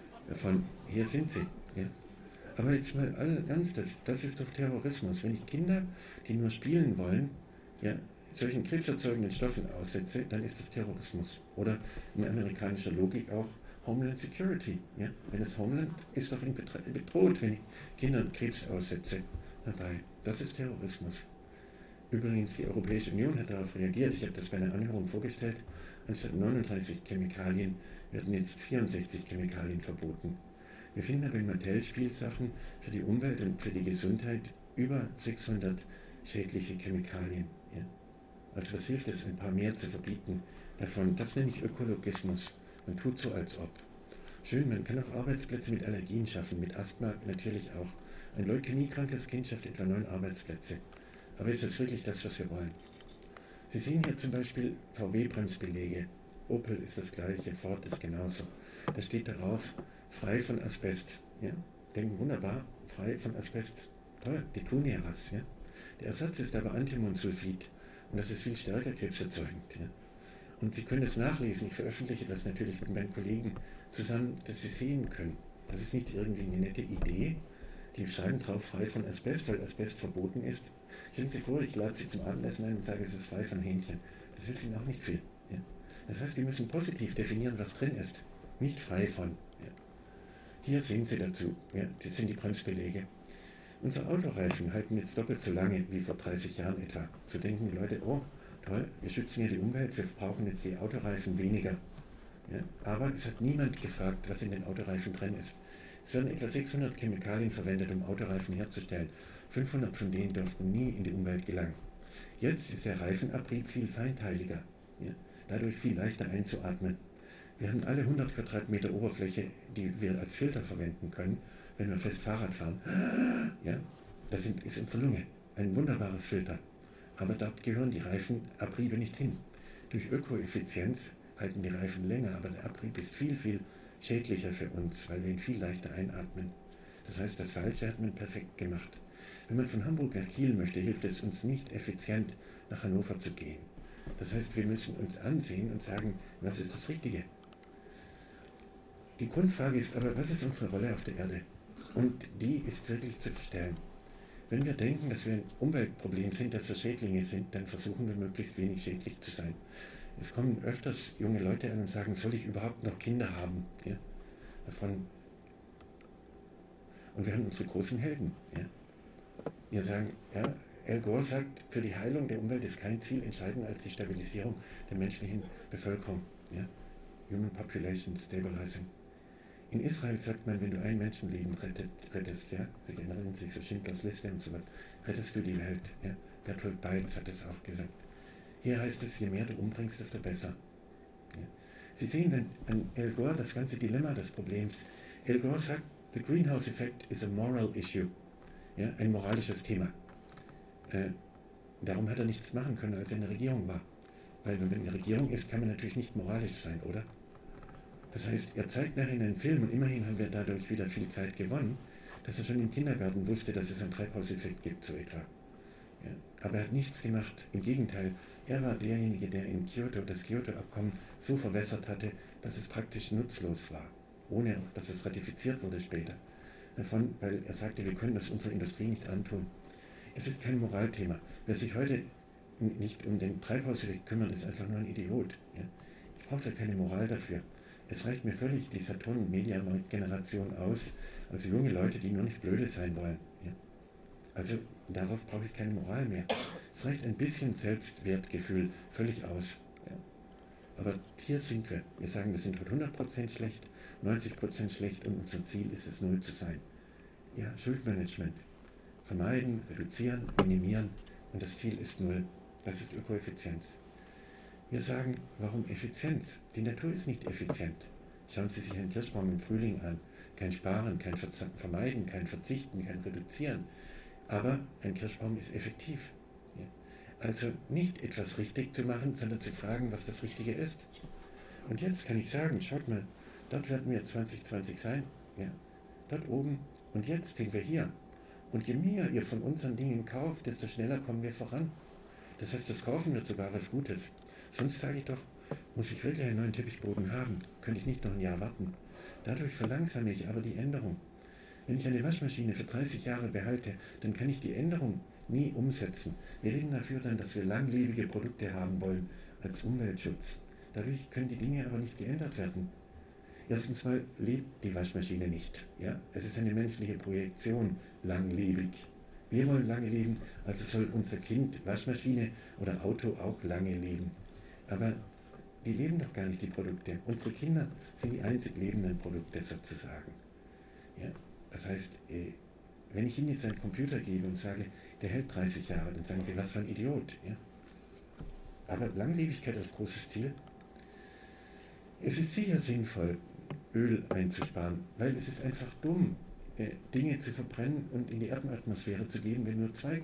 Hier sind sie. Ja? Aber jetzt mal ganz, das ist doch Terrorismus. Wenn ich Kinder, die nur spielen wollen, ja, solchen krebserzeugenden Stoffen aussetze, dann ist das Terrorismus. Oder in amerikanischer Logik auch Homeland Security. Ja? Wenn das Homeland ist doch bedroht, wenn ich Kindern Krebs aussetze dabei. Das ist Terrorismus. Übrigens, die Europäische Union hat darauf reagiert. Ich habe das bei einer Anhörung vorgestellt. Anstatt 39 Chemikalien werden jetzt 64 Chemikalien verboten. Wir finden aber in Mattel-Spielsachen für die Umwelt und für die Gesundheit über 600 schädliche Chemikalien. Ja? Also was hilft es, ein paar mehr zu verbieten davon? Das nenne ich Ökologismus. Man tut so, als ob. Schön, man kann auch Arbeitsplätze mit Allergien schaffen, mit Asthma natürlich auch. Ein leukämiekrankes Kind schafft etwa 9 Arbeitsplätze. Aber ist das wirklich das, was wir wollen? Sie sehen hier zum Beispiel VW-Bremsbeläge. Opel ist das gleiche, Ford ist genauso. Da steht darauf, frei von Asbest. Ja? Denken, wunderbar, frei von Asbest. Toll, die tun ja was. Ja? Der Ersatz ist aber Antimonsulfid und das ist viel stärker krebserzeugend. Ja? Und Sie können das nachlesen. Ich veröffentliche das natürlich mit meinen Kollegen zusammen, dass Sie sehen können. Das ist nicht irgendwie eine nette Idee, Die schreiben drauf, frei von Asbest, weil Asbest verboten ist. Stellen Sie sich vor, ich lade Sie zum Abendessen ein und sage, es ist frei von Hähnchen. Das hilft Ihnen auch nicht viel. Ja? Das heißt, wir müssen positiv definieren, was drin ist. Nicht frei von. Ja? Hier sehen Sie dazu. Ja? Das sind die Bremsbeläge. Unsere Autoreifen halten jetzt doppelt so lange wie vor 30 Jahren etwa. So denken die Leute, oh, toll, wir schützen hier die Umwelt, wir brauchen jetzt die Autoreifen weniger. Ja? Aber es hat niemand gefragt, was in den Autoreifen drin ist. Es werden etwa 600 Chemikalien verwendet, um Autoreifen herzustellen. 500 von denen durften nie in die Umwelt gelangen. Jetzt ist der Reifenabrieb viel feinteiliger, ja? Dadurch viel leichter einzuatmen. Wir haben alle 100 Quadratmeter Oberfläche, die wir als Filter verwenden können, wenn wir fest Fahrrad fahren. Ja? Das ist unsere Lunge, ein wunderbares Filter. Aber dort gehören die Reifenabriebe nicht hin. Durch Ökoeffizienz halten die Reifen länger, aber der Abrieb ist viel, viel schädlicher für uns, weil wir ihn viel leichter einatmen. Das heißt, das Falsche hat man perfekt gemacht. Wenn man von Hamburg nach Kiel möchte, hilft es uns nicht effizient, nach Hannover zu gehen. Das heißt, wir müssen uns ansehen und sagen, was ist das Richtige? Die Grundfrage ist aber, was ist unsere Rolle auf der Erde? Und die ist wirklich zu stellen. Wenn wir denken, dass wir ein Umweltproblem sind, dass wir Schädlinge sind, dann versuchen wir möglichst wenig schädlich zu sein. Es kommen öfters junge Leute an und sagen, soll ich überhaupt noch Kinder haben? Ja? Und wir haben unsere großen Helden. Ja? Wir sagen, ja, Al Gore sagt, für die Heilung der Umwelt ist kein Ziel entscheidender als die Stabilisierung der menschlichen Bevölkerung. Ja? Human Population Stabilizing. In Israel sagt man, wenn du ein Menschenleben rettest, ja, Sie erinnern sich so Schindlers Liste und sowas, rettest du die Welt. Ja? Bertolt Brecht hat das auch gesagt. Hier heißt es, je mehr du umbringst, desto besser. Ja? Sie sehen an Al Gore das ganze Dilemma des Problems. Al Gore sagt, the greenhouse effect is a moral issue. Ja? Ein moralisches Thema. Darum hat er nichts machen können, als er in der Regierung war. Weil wenn man in der Regierung ist, kann man natürlich nicht moralisch sein, oder? Das heißt, er zeigt nachher in einem Film, und immerhin haben wir dadurch wieder viel Zeit gewonnen, dass er schon im Kindergarten wusste, dass es einen Treibhauseffekt gibt, so etwa. Ja? Aber er hat nichts gemacht. Im Gegenteil, er war derjenige, der in Kyoto das Kyoto-Abkommen so verwässert hatte, dass es praktisch nutzlos war, ohne auch, dass es ratifiziert wurde später. Weil er sagte, wir können das unserer Industrie nicht antun. Es ist kein Moralthema. Wer sich heute nicht um den Treibhauseffekt kümmert, ist einfach nur ein Idiot. Ja? Ich brauche da keine Moral dafür. Es reicht mir völlig die Saturn-Media-Generation aus, also junge Leute, die nur nicht blöde sein wollen. Ja? Also darauf brauche ich keine Moral mehr. Es reicht ein bisschen Selbstwertgefühl völlig aus. Ja? Aber hier sind wir. Wir sagen, wir sind heute 100% schlecht, 90% schlecht und unser Ziel ist es, 0 zu sein. Ja, Schuldmanagement. Vermeiden, reduzieren, minimieren und das Ziel ist 0. Das ist Ökoeffizienz. Wir sagen, warum Effizienz? Die Natur ist nicht effizient. Schauen Sie sich einen Kirschbaum im Frühling an. Kein Sparen, kein Vermeiden, kein Verzichten, kein Reduzieren. Aber ein Kirschbaum ist effektiv. Ja? Also nicht etwas richtig zu machen, sondern zu fragen, was das Richtige ist. Und jetzt kann ich sagen, schaut mal, dort werden wir 2020 sein. Ja? Dort oben. Und jetzt sind wir hier. Und je mehr ihr von unseren Dingen kauft, desto schneller kommen wir voran. Das heißt, das Kaufen wird sogar was Gutes. Sonst sage ich doch, muss ich wirklich einen neuen Teppichboden haben, könnte ich nicht noch ein Jahr warten. Dadurch verlangsame ich aber die Änderung. Wenn ich eine Waschmaschine für 30 Jahre behalte, dann kann ich die Änderung nie umsetzen. Wir reden dafür dann, dass wir langlebige Produkte haben wollen, als Umweltschutz. Dadurch können die Dinge aber nicht geändert werden. Erstens mal lebt die Waschmaschine nicht. Ja? Es ist eine menschliche Projektion, langlebig. Wir wollen lange leben, also soll unser Kind, Waschmaschine oder Auto auch lange leben. Aber die leben doch gar nicht, die Produkte. Unsere Kinder sind die einzig lebenden Produkte sozusagen. Ja? Das heißt, wenn ich Ihnen jetzt einen Computer gebe und sage, der hält 30 Jahre, dann sagen Sie, was für ein Idiot. Ja? Aber Langlebigkeit als großes Ziel. Es ist sicher sinnvoll, Öl einzusparen, weil es ist einfach dumm, Dinge zu verbrennen und in die Erdatmosphäre zu geben, wenn nur 2,1%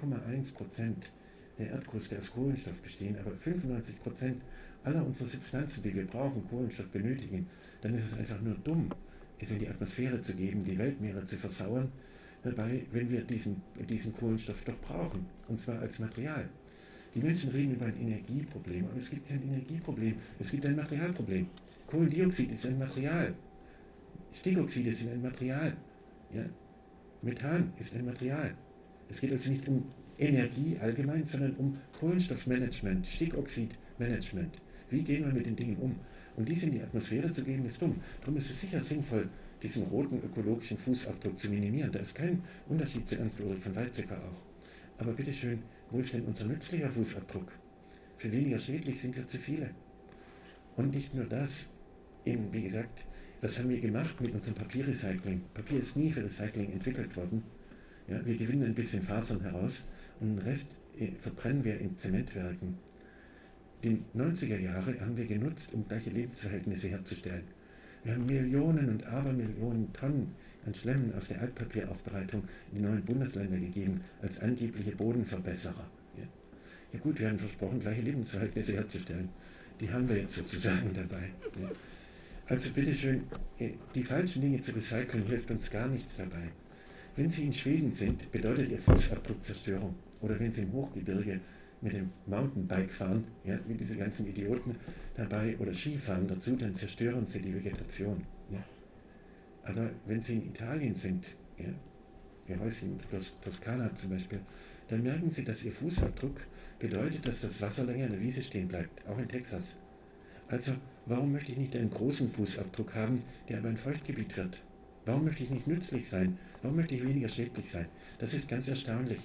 der Erdkruste aus Kohlenstoff bestehen, aber 95% aller unserer Substanzen, die wir brauchen, Kohlenstoff benötigen, dann ist es einfach nur dumm, es in die Atmosphäre zu geben, die Weltmeere zu versauern, dabei, wenn wir diesen Kohlenstoff doch brauchen, und zwar als Material. Die Menschen reden über ein Energieproblem, aber es gibt kein Energieproblem, es gibt ein Materialproblem. Kohlendioxid ist ein Material, Stickoxide sind ein Material. Ja? Methan ist ein Material. Es geht also nicht um Energie allgemein, sondern um Kohlenstoffmanagement, Stickoxidmanagement. Wie gehen wir mit den Dingen um? Und dies in die Atmosphäre zu geben, ist dumm. Darum ist es sicher sinnvoll, diesen roten ökologischen Fußabdruck zu minimieren. Da ist kein Unterschied zu Ernst Ulrich von Weizsäcker auch. Aber bitteschön, wo ist denn unser nützlicher Fußabdruck? Für weniger schädlich sind wir zu viele. Und nicht nur das, eben wie gesagt, was haben wir gemacht mit unserem Papierrecycling? Papier ist nie für Recycling entwickelt worden. Ja, wir gewinnen ein bisschen Fasern heraus und den Rest verbrennen wir in Zementwerken. Die 90er Jahre haben wir genutzt, um gleiche Lebensverhältnisse herzustellen. Wir haben Millionen und Abermillionen Tonnen an Schlemmen aus der Altpapieraufbereitung in die neuen Bundesländer gegeben, als angebliche Bodenverbesserer. Ja, ja gut, wir haben versprochen, gleiche Lebensverhältnisse herzustellen. Die haben wir jetzt sozusagen dabei. Ja. Also bitteschön, die falschen Dinge zu recyceln hilft uns gar nichts dabei. Wenn Sie in Schweden sind, bedeutet Ihr Fußabdruck Zerstörung. Oder wenn Sie im Hochgebirge mit dem Mountainbike fahren, ja, wie diese ganzen Idioten dabei, oder Skifahren dazu, dann zerstören Sie die Vegetation. Ja. Aber wenn Sie in Italien sind, ja, Ihr Häuschen in Toskana zum Beispiel, dann merken Sie, dass Ihr Fußabdruck bedeutet, dass das Wasser länger in der Wiese stehen bleibt, auch in Texas. Also, warum möchte ich nicht einen großen Fußabdruck haben, der aber ein Feuchtgebiet wird? Warum möchte ich nicht nützlich sein? Warum möchte ich weniger schädlich sein? Das ist ganz erstaunlich.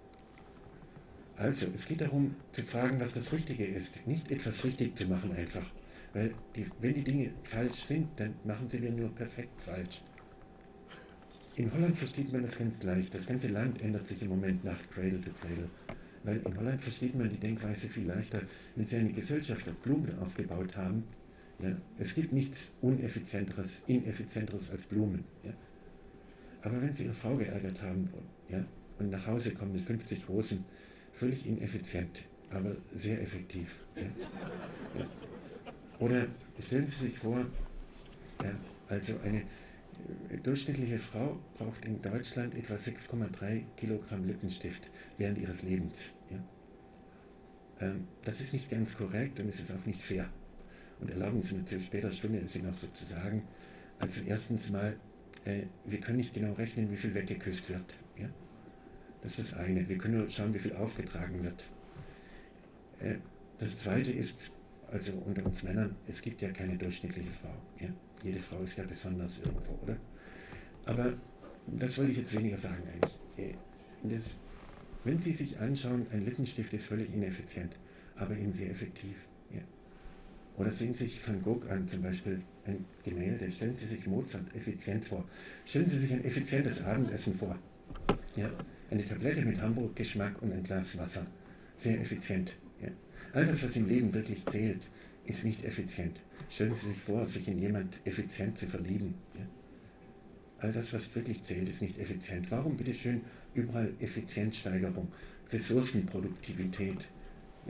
Also, es geht darum zu fragen, was das Richtige ist. Nicht etwas richtig zu machen einfach. Weil wenn die Dinge falsch sind, dann machen sie wir nur perfekt falsch. In Holland versteht man das ganz leicht. Das ganze Land ändert sich im Moment nach Cradle to Cradle. Weil in Holland versteht man die Denkweise viel leichter, wenn sie eine Gesellschaft auf Blumen aufgebaut haben. Ja, es gibt nichts Ineffizienteres als Blumen. Ja. Aber wenn sie ihre Frau geärgert haben, ja, und nach Hause kommen mit 50 Rosen, völlig ineffizient, aber sehr effektiv. Ja. Ja. Oder stellen Sie sich vor, ja, also eine durchschnittliche Frau braucht in Deutschland etwa 6,3 Kilogramm Lippenstift während ihres Lebens. Ja. Das ist nicht ganz korrekt und es ist auch nicht fair. Und erlauben Sie mir zu später Stunde es Ihnen auch so zu sagen. Also erstens mal, wir können nicht genau rechnen, wie viel weggeküsst wird. Ja? Das ist das eine. Wir können nur schauen, wie viel aufgetragen wird. Das zweite ist, also unter uns Männern, es gibt ja keine durchschnittliche Frau. Ja? Jede Frau ist ja besonders irgendwo, oder? Aber das wollte ich jetzt weniger sagen eigentlich. Wenn Sie sich anschauen, ein Lippenstift ist völlig ineffizient, aber eben sehr effektiv. Ja? Oder sehen Sie sich Van Gogh an, zum Beispiel ein Gemälde. Stellen Sie sich Mozart effizient vor. Stellen Sie sich ein effizientes Abendessen vor. Ja? Eine Tablette mit Hamburg-Geschmack und ein Glas Wasser. Sehr effizient. Ja? All das, was im Leben wirklich zählt, ist nicht effizient. Stellen Sie sich vor, sich in jemand effizient zu verlieben. Ja? All das, was wirklich zählt, ist nicht effizient. Warum bitteschön überall Effizienzsteigerung, Ressourcenproduktivität? Ja?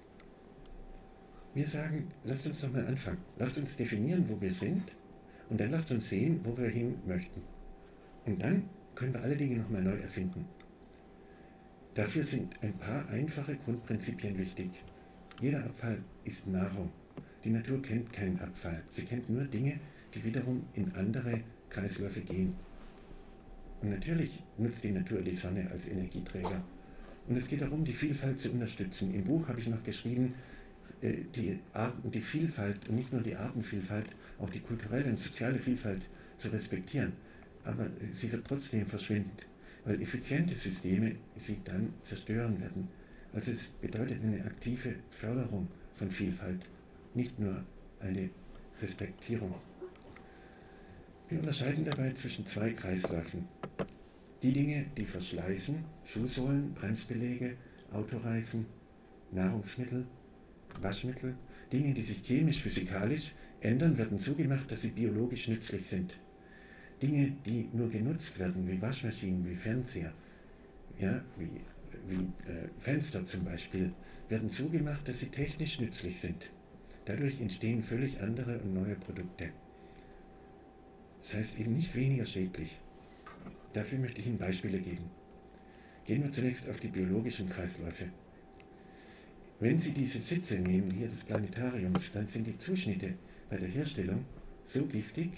Wir sagen, lasst uns doch mal anfangen. Lasst uns definieren, wo wir sind und dann lasst uns sehen, wo wir hin möchten. Und dann können wir alle Dinge nochmal neu erfinden. Dafür sind ein paar einfache Grundprinzipien wichtig. Jeder Abfall ist Nahrung. Die Natur kennt keinen Abfall. Sie kennt nur Dinge, die wiederum in andere Kreisläufe gehen. Und natürlich nutzt die Natur die Sonne als Energieträger. Und es geht darum, die Vielfalt zu unterstützen. Im Buch habe ich noch geschrieben, die Vielfalt und nicht nur die Artenvielfalt, auch die kulturelle und soziale Vielfalt zu respektieren. Aber sie wird trotzdem verschwinden, weil effiziente Systeme sie dann zerstören werden. Also es bedeutet eine aktive Förderung von Vielfalt, nicht nur eine Respektierung. Wir unterscheiden dabei zwischen zwei Kreisläufen. Die Dinge, die verschleißen, Schuhsohlen, Bremsbeläge, Autoreifen, Nahrungsmittel, Waschmittel, Dinge, die sich chemisch, physikalisch ändern, werden so gemacht, dass sie biologisch nützlich sind. Dinge, die nur genutzt werden, wie Waschmaschinen, wie Fernseher, ja, wie Fenster zum Beispiel, werden so gemacht, dass sie technisch nützlich sind. Dadurch entstehen völlig andere und neue Produkte. Das heißt eben nicht weniger schädlich. Dafür möchte ich Ihnen Beispiele geben. Gehen wir zunächst auf die biologischen Kreisläufe. Wenn Sie diese Sitze nehmen, hier des Planetariums, dann sind die Zuschnitte bei der Herstellung so giftig,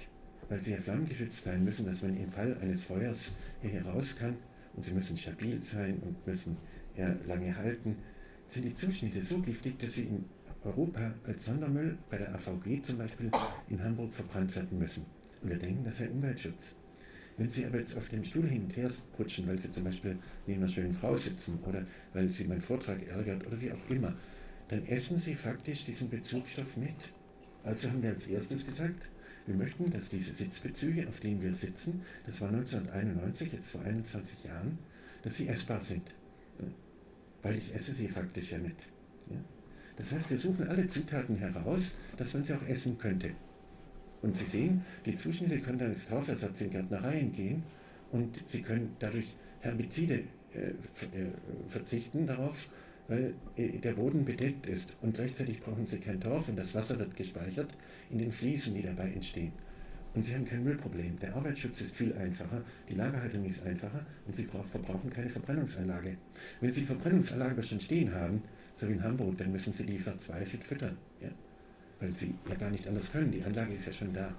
weil sie ja flammengeschützt sein müssen, dass man im Fall eines Feuers hier raus kann, und sie müssen stabil sein und müssen lange halten, sind die Zuschnitte so giftig, dass sie in Europa als Sondermüll bei der AVG zum Beispiel in Hamburg verbrannt werden müssen. Und wir denken, das sei Umweltschutz. Wenn Sie aber jetzt auf dem Stuhl hin und her rutschen, weil Sie zum Beispiel neben einer schönen Frau sitzen oder weil Sie meinen Vortrag ärgert oder wie auch immer, dann essen Sie faktisch diesen Bezugsstoff mit. Also haben wir als erstes gesagt, wir möchten, dass diese Sitzbezüge, auf denen wir sitzen, das war 1991, jetzt vor 21 Jahren, dass sie essbar sind. Weil ich esse sie faktisch ja mit. Das heißt, wir suchen alle Zutaten heraus, dass man sie auch essen könnte. Und Sie sehen, die Zuschnitte können dann als Taufersatz in Gärtnereien gehen und Sie können dadurch Herbizide verzichten darauf, weil der Boden bedeckt ist. Und gleichzeitig brauchen Sie kein Torf und das Wasser wird gespeichert in den Fliesen, die dabei entstehen. Und Sie haben kein Müllproblem. Der Arbeitsschutz ist viel einfacher, die Lagerhaltung ist einfacher und Sie verbrauchen keine Verbrennungsanlage. Wenn Sie die Verbrennungsanlage aber schon stehen haben, so wie in Hamburg, dann müssen Sie die verzweifelt füttern. Ja? Weil Sie ja gar nicht anders können. Die Anlage ist ja schon da.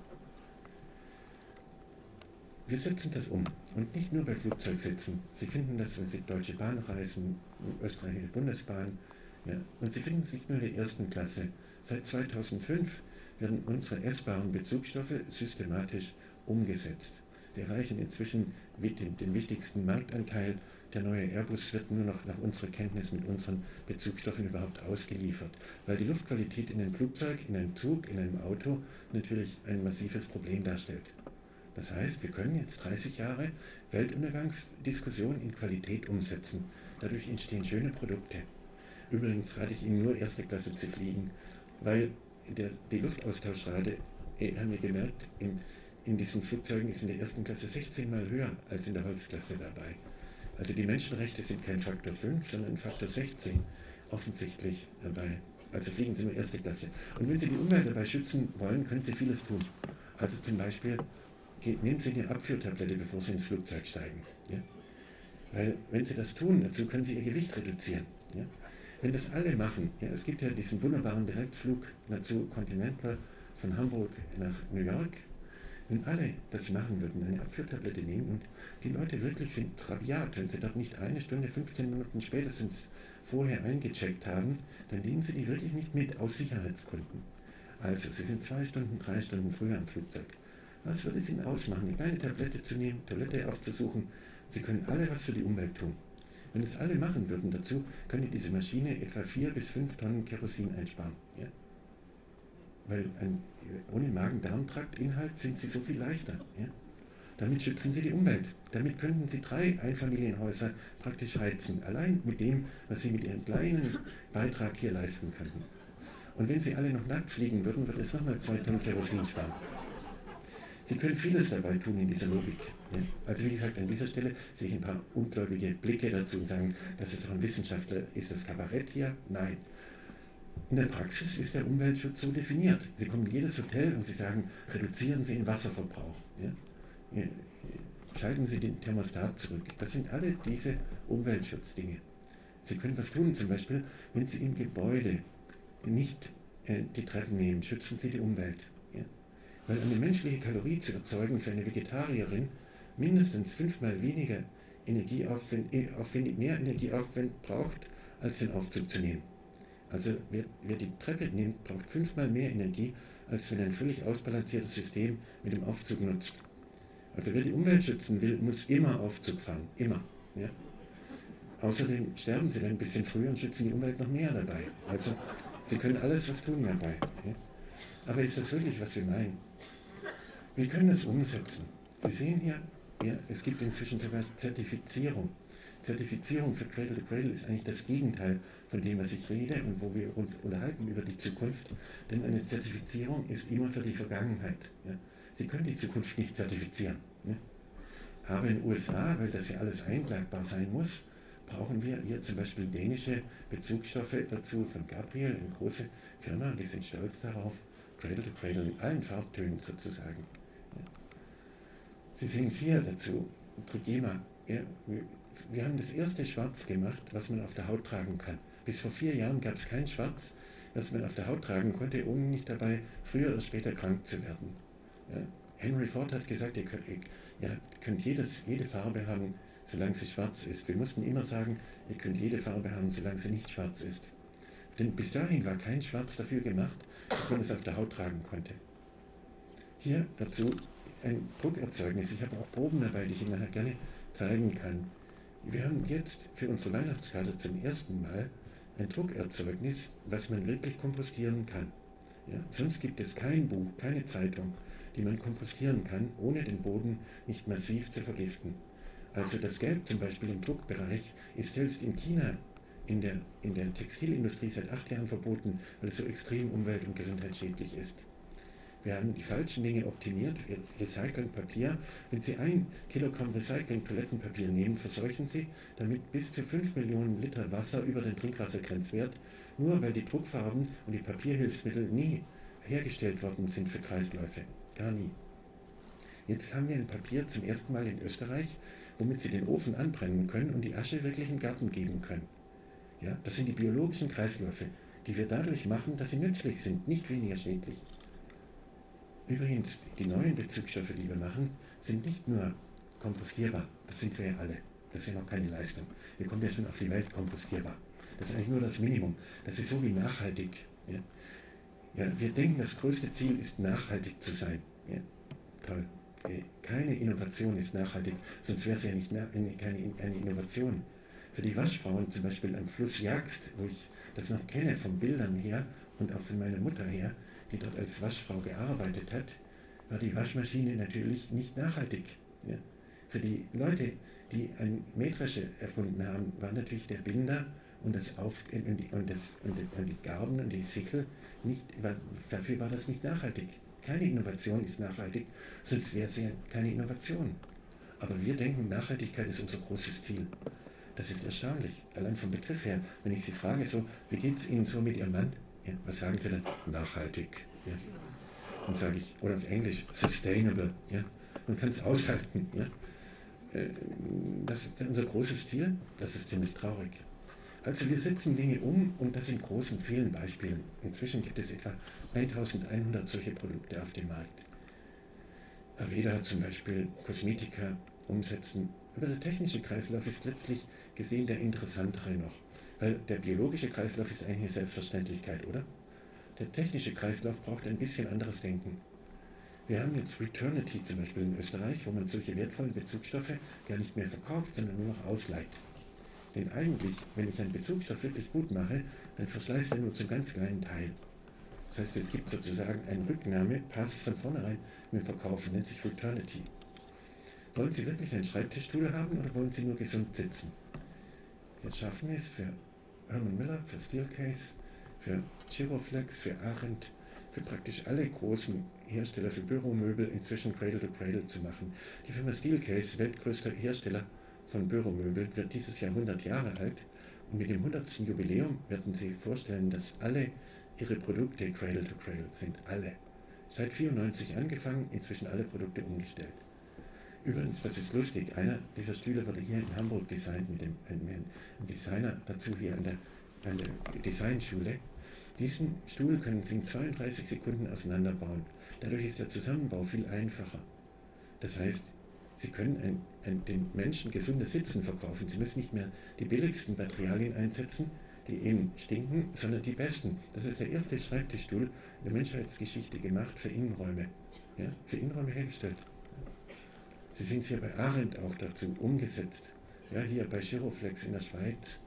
Wir setzen das um. Und nicht nur bei Flugzeugsitzen. Sie finden das, wenn Sie Deutsche Bahn reisen, österreichische Bundesbahn. Ja. Und Sie finden es nicht nur in der ersten Klasse. Seit 2005 werden unsere essbaren Bezugsstoffe systematisch umgesetzt. Sie erreichen inzwischen den wichtigsten Marktanteil. Der neue Airbus wird nur noch nach unserer Kenntnis mit unseren Bezugsstoffen überhaupt ausgeliefert, weil die Luftqualität in einem Flugzeug, in einem Zug, in einem Auto natürlich ein massives Problem darstellt. Das heißt, wir können jetzt 30 Jahre Weltuntergangsdiskussion in Qualität umsetzen. Dadurch entstehen schöne Produkte. Übrigens rate ich Ihnen nur erste Klasse zu fliegen, weil die Luftaustauschrate, haben wir gemerkt, in diesen Flugzeugen ist in der ersten Klasse 16 Mal höher als in der Holzklasse dabei. Also die Menschenrechte sind kein Faktor 5, sondern ein Faktor 16 offensichtlich dabei. Also fliegen Sie nur erste Klasse. Und wenn Sie die Umwelt dabei schützen wollen, können Sie vieles tun. Also zum Beispiel, nehmen Sie eine Abführtablette, bevor Sie ins Flugzeug steigen. Ja? Weil wenn Sie das tun, dazu können Sie Ihr Gewicht reduzieren. Ja? Wenn das alle machen, ja, es gibt ja diesen wunderbaren Direktflug dazu Continental von Hamburg nach New York, wenn alle das machen würden, eine Abführtablette nehmen und die Leute wirklich sind rabiat, wenn sie dort nicht eine Stunde, 15 Minuten spätestens vorher eingecheckt haben, dann nehmen sie die wirklich nicht mit, aus Sicherheitsgründen. Also, sie sind 2 Stunden, 3 Stunden früher am Flugzeug. Was würde es Ihnen ausmachen, eine kleine Tablette zu nehmen, Toilette aufzusuchen? Sie können alle was für die Umwelt tun. Wenn es alle machen würden dazu, könnte diese Maschine etwa 4 bis 5 Tonnen Kerosin einsparen. Ja? Weil ohne Magen-Darm-Trakt-Inhalt sind sie so viel leichter. Ja? Damit schützen sie die Umwelt. Damit könnten sie 3 Einfamilienhäuser praktisch heizen. Allein mit dem, was sie mit ihrem kleinen Beitrag hier leisten könnten. Und wenn sie alle noch nackt fliegen würden, würde es nochmal 2 Tonnen Kerosin sparen. Sie können vieles dabei tun in dieser Logik. Ja? Also wie gesagt, an dieser Stelle sehe ich ein paar ungläubige Blicke dazu und sagen, das ist doch ein Wissenschaftler, ist das Kabarett hier? Nein. In der Praxis ist der Umweltschutz so definiert. Sie kommen in jedes Hotel und Sie sagen, reduzieren Sie den Wasserverbrauch. Ja? Schalten Sie den Thermostat zurück. Das sind alle diese Umweltschutzdinge. Sie können was tun, zum Beispiel, wenn Sie im Gebäude nicht die Treppen nehmen, schützen Sie die Umwelt. Ja? Weil eine menschliche Kalorie zu erzeugen für eine Vegetarierin mindestens 5-mal weniger mehr Energieaufwand braucht, als den Aufzug zu nehmen. Also wer die Treppe nimmt, braucht 5-mal mehr Energie, als wenn ein völlig ausbalanciertes System mit dem Aufzug nutzt. Also wer die Umwelt schützen will, muss immer Aufzug fahren. Immer. Ja? Außerdem sterben sie dann ein bisschen früher und schützen die Umwelt noch mehr dabei. Also sie können alles was tun dabei. Ja? Aber ist das wirklich, was wir meinen? Wir können das umsetzen. Sie sehen hier, ja, es gibt inzwischen sogar Zertifizierung. Zertifizierung für Cradle to Cradle ist eigentlich das Gegenteil von dem, was ich rede und wo wir uns unterhalten über die Zukunft. Denn eine Zertifizierung ist immer für die Vergangenheit. Ja? Sie können die Zukunft nicht zertifizieren. Ja? Aber in den USA, weil das ja alles einklagbar sein muss, brauchen wir hier zum Beispiel dänische Bezugsstoffe dazu von Gabriel, eine große Firma, die sind stolz darauf, Cradle to Cradle in allen Farbtönen sozusagen. Ja? Sie sehen es hier dazu, Trigema. Ja? Wir haben das erste Schwarz gemacht, was man auf der Haut tragen kann. Bis vor 4 Jahren gab es kein Schwarz, das man auf der Haut tragen konnte, ohne nicht dabei früher oder später krank zu werden. Ja? Henry Ford hat gesagt, ihr könnt jede Farbe haben, solange sie schwarz ist. Wir mussten immer sagen, ihr könnt jede Farbe haben, solange sie nicht schwarz ist. Denn bis dahin war kein Schwarz dafür gemacht, dass man es auf der Haut tragen konnte. Hier dazu ein Druckerzeugnis. Ich habe auch Proben dabei, die ich Ihnen nachher gerne zeigen kann. Wir haben jetzt für unsere Weihnachtskarte zum ersten Mal ein Druckerzeugnis, was man wirklich kompostieren kann. Ja? Sonst gibt es kein Buch, keine Zeitung, die man kompostieren kann, ohne den Boden nicht massiv zu vergiften. Also das Gelb zum Beispiel im Druckbereich ist selbst in China in der Textilindustrie seit 8 Jahren verboten, weil es so extrem umwelt- und gesundheitsschädlich ist. Wir haben die falschen Dinge optimiert. Wir recyceln Papier. Wenn Sie 1 Kilogramm Recycling-Toilettenpapier nehmen, verseuchen Sie damit bis zu 5 Millionen Liter Wasser über den Trinkwassergrenzwert, nur weil die Druckfarben und die Papierhilfsmittel nie hergestellt worden sind für Kreisläufe. Gar nie. Jetzt haben wir ein Papier zum ersten Mal in Österreich, womit Sie den Ofen anbrennen können und die Asche wirklich im Garten geben können. Ja, das sind die biologischen Kreisläufe, die wir dadurch machen, dass sie nützlich sind, nicht weniger schädlich. Übrigens, die neuen Bezugsstoffe, die wir machen, sind nicht nur kompostierbar, das sind wir ja alle. Das ist ja noch keine Leistung. Wir kommen ja schon auf die Welt kompostierbar. Das ist eigentlich nur das Minimum. Das ist so wie nachhaltig. Ja? Ja, wir denken, das größte Ziel ist, nachhaltig zu sein. Ja? Toll. Keine Innovation ist nachhaltig, sonst wäre es ja nicht keine Innovation. Für die Waschfrauen zum Beispiel am Fluss Jagst, wo ich das noch kenne von Bildern her und auch von meiner Mutter her, die dort als Waschfrau gearbeitet hat, war die Waschmaschine natürlich nicht nachhaltig. Ja. Für die Leute, die ein Mähdrescher erfunden haben, war natürlich der Binder und die Garben und die Sichel dafür war das nicht nachhaltig. Keine Innovation ist nachhaltig, sonst wäre es ja keine Innovation. Aber wir denken, Nachhaltigkeit ist unser großes Ziel. Das ist erstaunlich, allein vom Begriff her. Wenn ich Sie frage, so, wie geht es Ihnen so mit Ihrem Mann? Ja, was sagen Sie dann? Nachhaltig. Ja. Dann sage ich, oder auf Englisch, sustainable. Ja. Man kann es aushalten. Ja. Das ist unser großes Ziel. Das ist ziemlich traurig. Also wir setzen Dinge um und das in großen, vielen Beispielen. Inzwischen gibt es etwa 1100 solche Produkte auf dem Markt. Aveda hat zum Beispiel Kosmetika umsetzen. Aber der technische Kreislauf ist letztlich gesehen der interessantere noch. Weil der biologische Kreislauf ist eigentlich eine Selbstverständlichkeit, oder? Der technische Kreislauf braucht ein bisschen anderes Denken. Wir haben jetzt Returnity zum Beispiel in Österreich, wo man solche wertvollen Bezugsstoffe gar nicht mehr verkauft, sondern nur noch ausleiht. Denn eigentlich, wenn ich einen Bezugsstoff wirklich gut mache, dann verschleißt er nur zum ganz kleinen Teil. Das heißt, es gibt sozusagen einen Rücknahmepass von vornherein mit dem Verkaufen, nennt sich Returnity. Wollen Sie wirklich einen Schreibtischstuhl haben oder wollen Sie nur gesund sitzen? Wir schaffen es für Herman Miller, für Steelcase, für Giroflex, für Arendt, für praktisch alle großen Hersteller für Büromöbel inzwischen Cradle to Cradle zu machen. Die Firma Steelcase, weltgrößter Hersteller von Büromöbeln, wird dieses Jahr 100 Jahre alt und mit dem 100. Jubiläum werden Sie vorstellen, dass alle ihre Produkte Cradle to Cradle sind. Alle. Seit 1994 angefangen, inzwischen alle Produkte umgestellt. Übrigens, das ist lustig, einer dieser Stühle wurde hier in Hamburg designt mit einem Designer dazu hier an der Designschule. Diesen Stuhl können Sie in 32 Sekunden auseinanderbauen. Dadurch ist der Zusammenbau viel einfacher. Das heißt, Sie können den Menschen gesundes Sitzen verkaufen. Sie müssen nicht mehr die billigsten Materialien einsetzen, die eben stinken, sondern die besten. Das ist der erste Schreibtischstuhl in der Menschheitsgeschichte gemacht für Innenräume. Ja, für Innenräume hergestellt. Sie sind hier bei Arendt auch dazu umgesetzt. Ja, hier bei Giroflex in der Schweiz.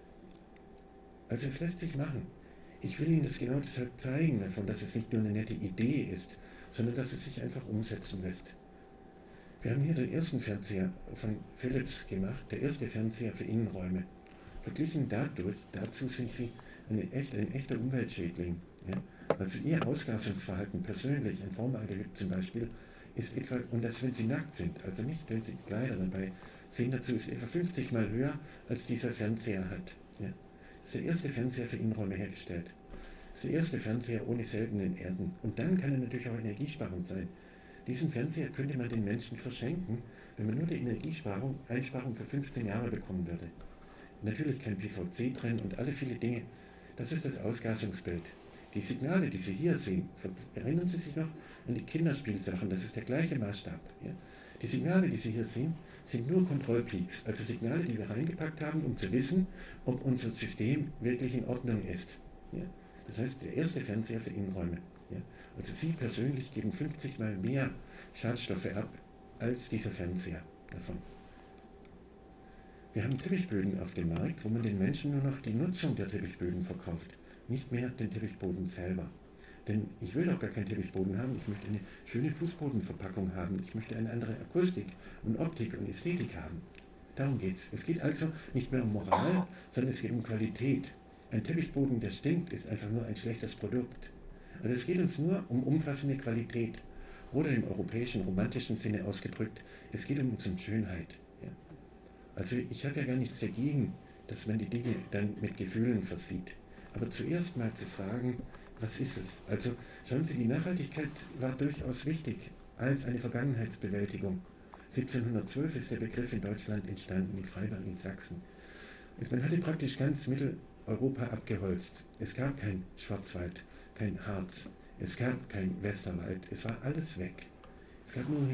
Also es lässt sich machen. Ich will Ihnen das genau deshalb zeigen, davon, dass es nicht nur eine nette Idee ist, sondern dass es sich einfach umsetzen lässt. Wir haben hier den ersten Fernseher von Philips gemacht, der erste Fernseher für Innenräume. Verglichen dazu sind Sie ein echter Umweltschädling. Ja? Also Ihr Ausgasungsverhalten persönlich, ein Formaldehyd zum Beispiel, ist etwa, und das wenn Sie nackt sind, also nicht wenn Sie Kleider dabei sehen, dazu ist etwa 50 Mal höher, als dieser Fernseher hat. Ja? Das ist der erste Fernseher für Innenräume hergestellt. Das ist der erste Fernseher ohne seltenen Erden. Und dann kann er natürlich auch energiesparend sein. Diesen Fernseher könnte man den Menschen verschenken, wenn man nur die Einsparung für 15 Jahre bekommen würde. Natürlich kein PVC drin und alle viele Dinge. Das ist das Ausgasungsbild. Die Signale, die Sie hier sehen, erinnern Sie sich noch an die Kinderspielsachen, das ist der gleiche Maßstab. Ja? Die Signale, die Sie hier sehen, sind nur Kontrollpeaks, also Signale, die wir reingepackt haben, um zu wissen, ob unser System wirklich in Ordnung ist. Ja? Das heißt, der erste Fernseher für Innenräume. Ja? Also Sie persönlich geben 50 Mal mehr Schadstoffe ab als dieser Fernseher davon. Wir haben Teppichböden auf dem Markt, wo man den Menschen nur noch die Nutzung der Teppichböden verkauft, nicht mehr den Teppichboden selber. Denn ich will doch gar keinen Teppichboden haben, ich möchte eine schöne Fußbodenverpackung haben, ich möchte eine andere Akustik und Optik und Ästhetik haben. Darum geht's. Es geht also nicht mehr um Moral, sondern es geht um Qualität. Ein Teppichboden, der stinkt, ist einfach nur ein schlechtes Produkt. Also es geht uns nur um umfassende Qualität. Oder im europäischen, romantischen Sinne ausgedrückt, es geht um unsere Schönheit. Ja. Also ich habe ja gar nichts dagegen, dass man die Dinge dann mit Gefühlen versieht. Aber zuerst mal zu fragen, was ist es? Also schauen Sie, die Nachhaltigkeit war durchaus wichtig als eine Vergangenheitsbewältigung. 1712 ist der Begriff in Deutschland entstanden, in Freiberg in Sachsen. Man hatte praktisch ganz Mitteleuropa abgeholzt. Es gab kein Schwarzwald, kein Harz, es gab kein Westerwald, es war alles weg. Es gab nur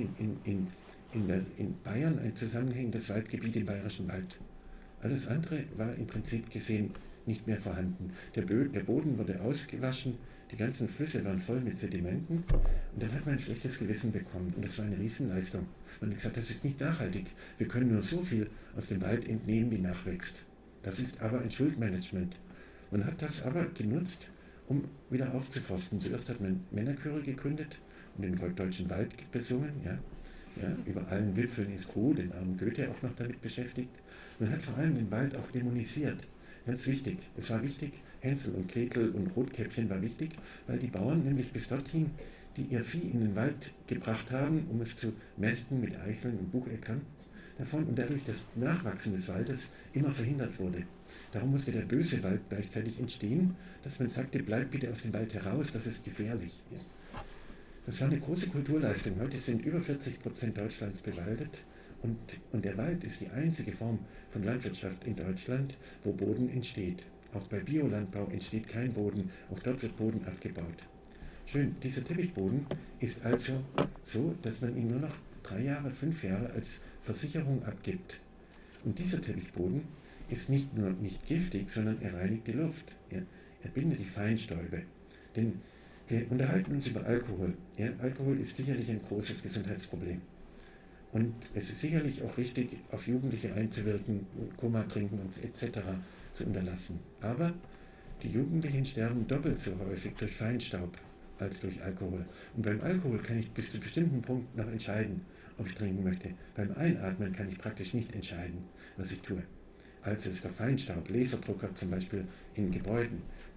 in Bayern ein zusammenhängendes Waldgebiet im Bayerischen Wald. Alles andere war im Prinzip gesehen nicht mehr vorhanden. Der Boden wurde ausgewaschen, die ganzen Flüsse waren voll mit Sedimenten und dann hat man ein schlechtes Gewissen bekommen und das war eine Riesenleistung. Man hat gesagt, das ist nicht nachhaltig, wir können nur so viel aus dem Wald entnehmen, wie nachwächst. Das ist aber ein Schuldmanagement. Man hat das aber genutzt, um wieder aufzuforsten. Zuerst hat man Männerchöre gegründet und den deutschen Wald besungen, ja, über allen Wipfeln ist Ruhe, den armen Goethe auch noch damit beschäftigt. Man hat vor allem den Wald auch dämonisiert. Ganz wichtig. Es war wichtig, Hänsel und Gretel und Rotkäppchen war wichtig, weil die Bauern nämlich bis dorthin, die ihr Vieh in den Wald gebracht haben, um es zu mästen mit Eicheln und Bucheckern davon und dadurch das Nachwachsen des Waldes immer verhindert wurde. Darum musste der böse Wald gleichzeitig entstehen, dass man sagte, bleibt bitte aus dem Wald heraus, das ist gefährlich. Ja. Das war eine große Kulturleistung. Heute sind über 40% Deutschlands bewaldet und der Wald ist die einzige Form von Landwirtschaft in Deutschland, wo Boden entsteht. Auch bei Biolandbau entsteht kein Boden, auch dort wird Boden abgebaut. Schön, dieser Teppichboden ist also so, dass man ihn nur noch 3 Jahre, 5 Jahre als Versicherung abgibt. Und dieser Teppichboden ist nicht nur nicht giftig, sondern er reinigt die Luft. Er bindet die Feinstäube. Denn wir unterhalten uns über Alkohol. Ja, Alkohol ist sicherlich ein großes Gesundheitsproblem. Und es ist sicherlich auch richtig, auf Jugendliche einzuwirken, Koma trinken und etc. zu unterlassen. Aber die Jugendlichen sterben doppelt so häufig durch Feinstaub als durch Alkohol. Und beim Alkohol kann ich bis zu bestimmten Punkten noch entscheiden, ob ich trinken möchte. Beim Einatmen kann ich praktisch nicht entscheiden, was ich tue. Also ist der Feinstaub, Laserdrucker zum Beispiel in Gebäuden.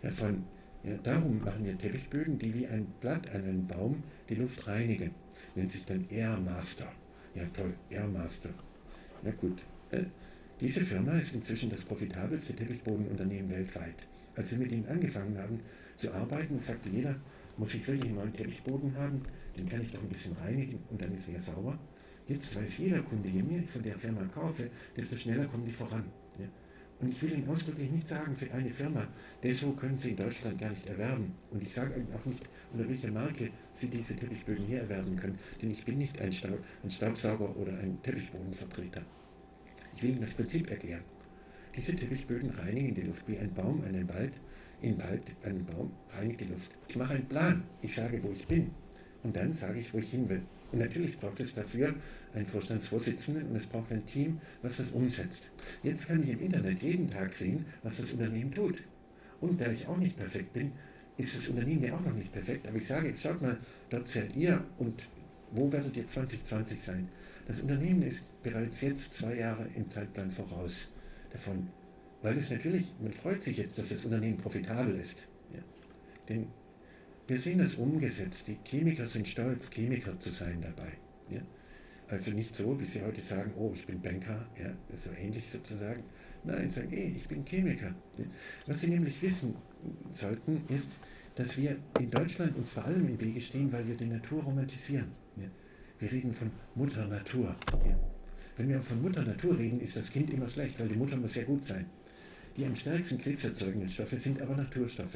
Darum machen wir Teppichböden, die wie ein Blatt an einem Baum die Luft reinigen. Nennt sich dann Airmaster. Ja toll, Airmaster. Na gut. Diese Firma ist inzwischen das profitabelste Teppichbodenunternehmen weltweit. Als wir mit ihnen angefangen haben zu arbeiten, sagte jeder, muss ich wirklich einen neuen Teppichboden haben, den kann ich doch ein bisschen reinigen und dann ist er sauber. Jetzt weiß jeder Kunde, je mehr ich von der Firma kaufe, desto schneller kommen die voran. Ja? Und ich will Ihnen ausdrücklich nicht sagen, für eine Firma, so können Sie in Deutschland gar nicht erwerben. Und ich sage Ihnen auch nicht, unter welcher Marke Sie diese Teppichböden hier erwerben können, denn ich bin nicht ein Staubsauger oder ein Teppichbodenvertreter. Ich will Ihnen das Prinzip erklären. Diese Teppichböden reinigen die Luft wie ein Baum einen Wald. Im Wald ein Baum reinigt die Luft. Ich mache einen Plan. Ich sage, wo ich bin. Und dann sage ich, wo ich hin will. Und natürlich braucht es dafür einen Vorstandsvorsitzenden und es braucht ein Team, was das umsetzt. Jetzt kann ich im Internet jeden Tag sehen, was das Unternehmen tut. Und da ich auch nicht perfekt bin, ist das Unternehmen ja auch noch nicht perfekt. Aber ich sage, schaut mal, dort seid ihr und wo werdet ihr 2020 sein? Das Unternehmen ist bereits jetzt 2 Jahre im Zeitplan voraus davon. Weil es natürlich, man freut sich jetzt, dass das Unternehmen profitabel ist. Ja. Denn wir sehen das umgesetzt. Die Chemiker sind stolz, Chemiker zu sein dabei. Ja. Also nicht so, wie sie heute sagen, oh, ich bin Banker, ja, das ist so ähnlich sozusagen. Nein, sagen, ich bin Chemiker. Ja. Was sie nämlich wissen sollten, ist, dass wir in Deutschland uns vor allem im Wege stehen, weil wir die Natur romantisieren. Ja. Wir reden von Mutter Natur. Ja. Wenn wir von Mutter Natur reden, ist das Kind immer schlecht, weil die Mutter muss ja gut sein. Die am stärksten krebserzeugenden Stoffe sind aber Naturstoffe.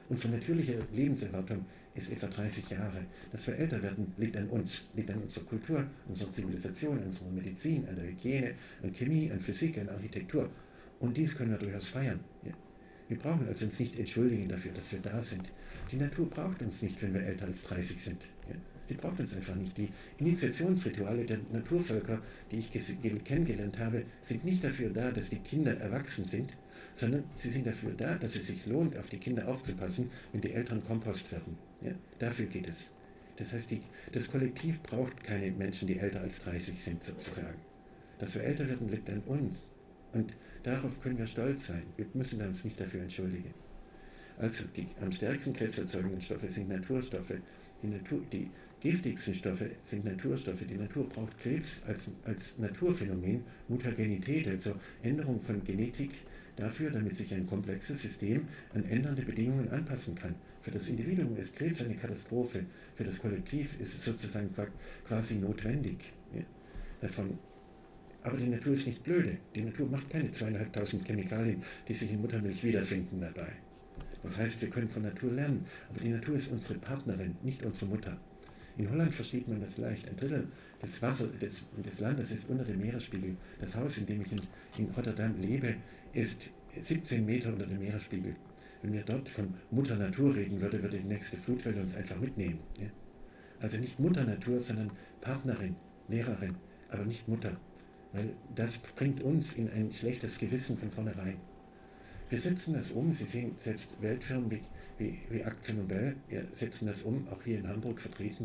Unsere natürliche Lebenserwartung ist etwa 30 Jahre. Dass wir älter werden, liegt an uns, liegt an unserer Kultur, unserer Zivilisation, an unserer Medizin, an der Hygiene, an Chemie, an Physik, an Architektur. Und dies können wir durchaus feiern. Ja. Wir brauchen also uns nicht entschuldigen dafür, dass wir da sind. Die Natur braucht uns nicht, wenn wir älter als 30 sind. Ja. Sie braucht uns einfach nicht. Die Initiationsrituale der Naturvölker, die ich kennengelernt habe, sind nicht dafür da, dass die Kinder erwachsen sind, sondern sie sind dafür da, dass es sich lohnt, auf die Kinder aufzupassen, wenn die Eltern Kompost werden. Ja? Dafür geht es. Das heißt, das Kollektiv braucht keine Menschen, die älter als 30 sind, sozusagen. Dass wir älter werden, liegt an uns. Und darauf können wir stolz sein. Wir müssen uns nicht dafür entschuldigen. Also die am stärksten krebserzeugenden Stoffe sind Naturstoffe. Die giftigsten Stoffe sind Naturstoffe. Die Natur braucht Krebs als Naturphänomen, Mutagenität, also Änderung von Genetik, dafür, damit sich ein komplexes System an ändernde Bedingungen anpassen kann. Für das Individuum ist Krebs eine Katastrophe, für das Kollektiv ist es sozusagen quasi notwendig. Ja? Aber die Natur ist nicht blöde. Die Natur macht keine 2.500 Chemikalien, die sich in Muttermilch wiederfinden dabei. Das heißt, wir können von Natur lernen, aber die Natur ist unsere Partnerin, nicht unsere Mutter. In Holland versteht man das leicht. Ein Drittel des Landes ist unter dem Meeresspiegel. Das Haus, in dem ich in Rotterdam lebe, ist 17 Meter unter dem Meeresspiegel. Wenn wir dort von Mutter Natur reden würde die nächste Flutwelle uns einfach mitnehmen. Ja? Also nicht Mutter Natur, sondern Partnerin, Lehrerin, aber nicht Mutter. Weil das bringt uns in ein schlechtes Gewissen von vornherein. Wir setzen das um. Sie sehen selbst Weltfirmen wie Aktie Nobel, setzen das um, auch hier in Hamburg vertreten.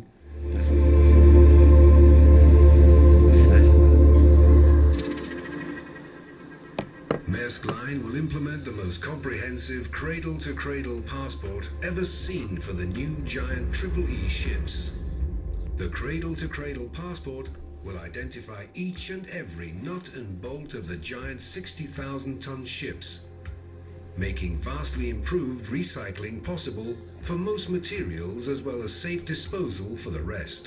Maersk Line will implement the most comprehensive cradle-to-cradle passport ever seen for the new giant EEE ships. The cradle-to-cradle passport will identify each and every nut and bolt of the giant 60,000-ton ships, making vastly improved recycling possible for most materials as well as safe disposal for the rest.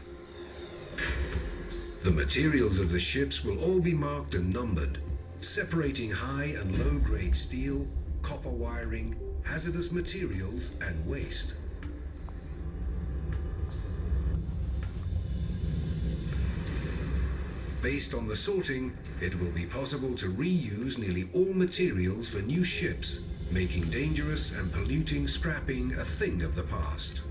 The materials of the ships will all be marked and numbered, separating high and low-grade steel, copper wiring, hazardous materials and waste. Based on the sorting, it will be possible to reuse nearly all materials for new ships, making dangerous and polluting scrapping a thing of the past.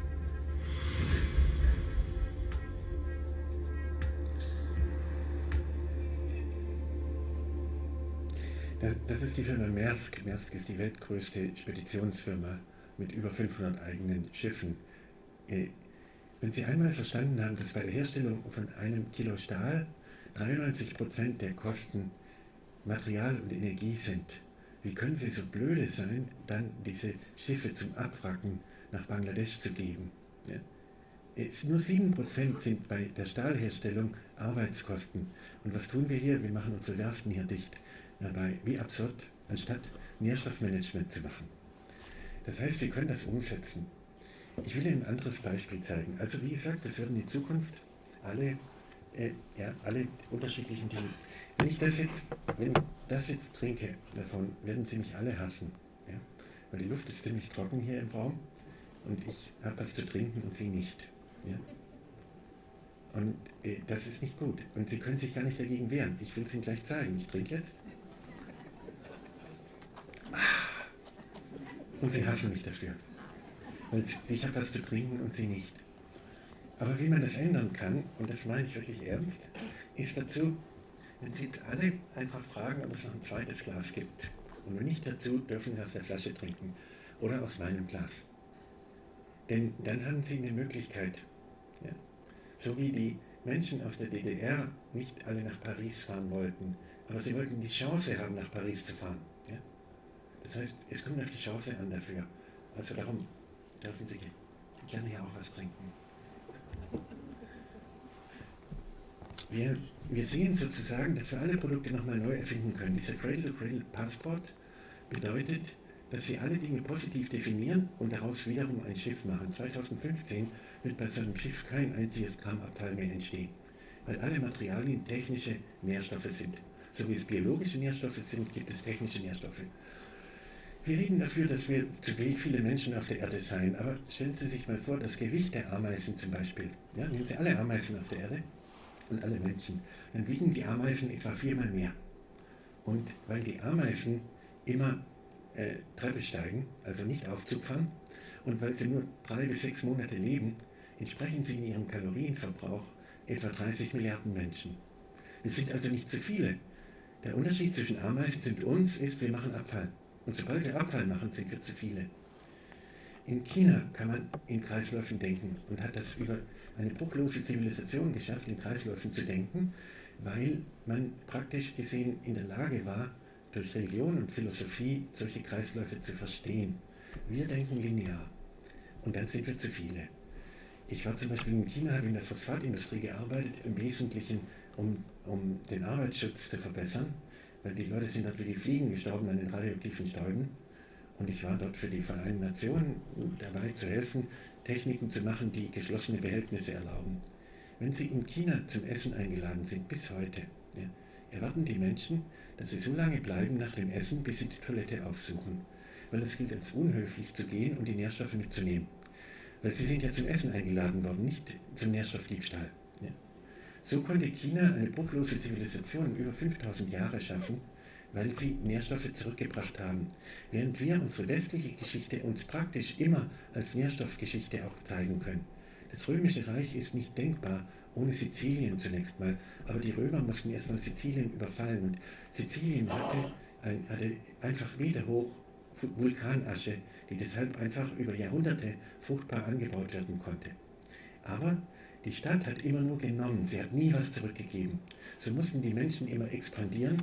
Das ist die Firma Maersk. Maersk ist die weltgrößte Speditionsfirma mit über 500 eigenen Schiffen. Wenn Sie einmal verstanden haben, dass bei der Herstellung von einem Kilo Stahl 93% der Kosten Material und Energie sind, wie können Sie so blöde sein, dann diese Schiffe zum Abwracken nach Bangladesch zu geben? Ja? Nur 7% sind bei der Stahlherstellung Arbeitskosten. Und was tun wir hier? Wir machen unsere Werften hier dicht. Dabei, wie absurd, anstatt Nährstoffmanagement zu machen. Das heißt, wir können das umsetzen. Ich will Ihnen ein anderes Beispiel zeigen. Also wie gesagt, das werden in Zukunft alle unterschiedlichen Dinge. Wenn ich das jetzt trinke, davon werden Sie mich alle hassen. Ja? Weil die Luft ist ziemlich trocken hier im Raum und ich habe was zu trinken und Sie nicht. Ja? Und das ist nicht gut. Und Sie können sich gar nicht dagegen wehren. Ich will es Ihnen gleich zeigen. Ich trinke jetzt. Und Sie hassen mich dafür. Und ich habe was zu trinken und Sie nicht. Aber wie man das ändern kann, und das meine ich wirklich ernst, ist dazu, wenn Sie jetzt alle einfach fragen, ob es noch ein zweites Glas gibt. Und wenn nicht dazu, dürfen Sie aus der Flasche trinken oder aus meinem Glas. Denn dann haben Sie eine Möglichkeit. Ja? So wie die Menschen aus der DDR nicht alle nach Paris fahren wollten, aber sie wollten die Chance haben, nach Paris zu fahren. Ja? Das heißt, es kommt auf die Chance an dafür. Also darum dürfen Sie gerne hier auch was trinken. Wir sehen sozusagen, dass wir alle Produkte nochmal neu erfinden können. Dieser Cradle-to-Cradle-Passport bedeutet, dass Sie alle Dinge positiv definieren und daraus wiederum ein Schiff machen. 2015 wird bei so einem Schiff kein einziges Gramm Abfall mehr entstehen, weil alle Materialien technische Nährstoffe sind. So wie es biologische Nährstoffe sind, gibt es technische Nährstoffe. Wir reden dafür, dass wir zu viele Menschen auf der Erde seien, aber stellen Sie sich mal vor, das Gewicht der Ameisen zum Beispiel. Ja, nehmen Sie alle Ameisen auf der Erde und alle Menschen, dann wiegen die Ameisen etwa 4-mal mehr. Und weil die Ameisen immer Treppe steigen, also nicht Aufzug fahren, und weil sie nur 3 bis 6 Monate leben, entsprechen sie in ihrem Kalorienverbrauch etwa 30 Milliarden Menschen. Wir sind also nicht zu viele. Der Unterschied zwischen Ameisen und uns ist, wir machen Abfall. Und sobald wir Abfall machen, sind wir zu viele. In China kann man in Kreisläufen denken und hat das über eine bruchlose Zivilisation geschafft, in Kreisläufen zu denken, weil man praktisch gesehen in der Lage war, durch Religion und Philosophie solche Kreisläufe zu verstehen. Wir denken linear und dann sind wir zu viele. Ich war zum Beispiel in China, habe in der Phosphatindustrie gearbeitet, im Wesentlichen um den Arbeitsschutz zu verbessern, weil die Leute sind dort wie die Fliegen gestorben an den radioaktiven Stäuben. Und ich war dort für die Vereinten Nationen dabei zu helfen, Techniken zu machen, die geschlossene Behältnisse erlauben. Wenn Sie in China zum Essen eingeladen sind, bis heute, ja, erwarten die Menschen, dass sie so lange bleiben nach dem Essen, bis sie die Toilette aufsuchen. Weil es gilt als unhöflich zu gehen und die Nährstoffe mitzunehmen. Weil sie sind ja zum Essen eingeladen worden, nicht zum Nährstoffdiebstahl. Ja. So konnte China eine bruchlose Zivilisation über 5000 Jahre schaffen, weil sie Nährstoffe zurückgebracht haben. Während wir unsere westliche Geschichte uns praktisch immer als Nährstoffgeschichte auch zeigen können. Das Römische Reich ist nicht denkbar ohne Sizilien zunächst mal, aber die Römer mussten erstmal Sizilien überfallen und Sizilien hatte einfach meterhoch Vulkanasche, die deshalb einfach über Jahrhunderte fruchtbar angebaut werden konnte. Aber die Stadt hat immer nur genommen, sie hat nie was zurückgegeben. So mussten die Menschen immer expandieren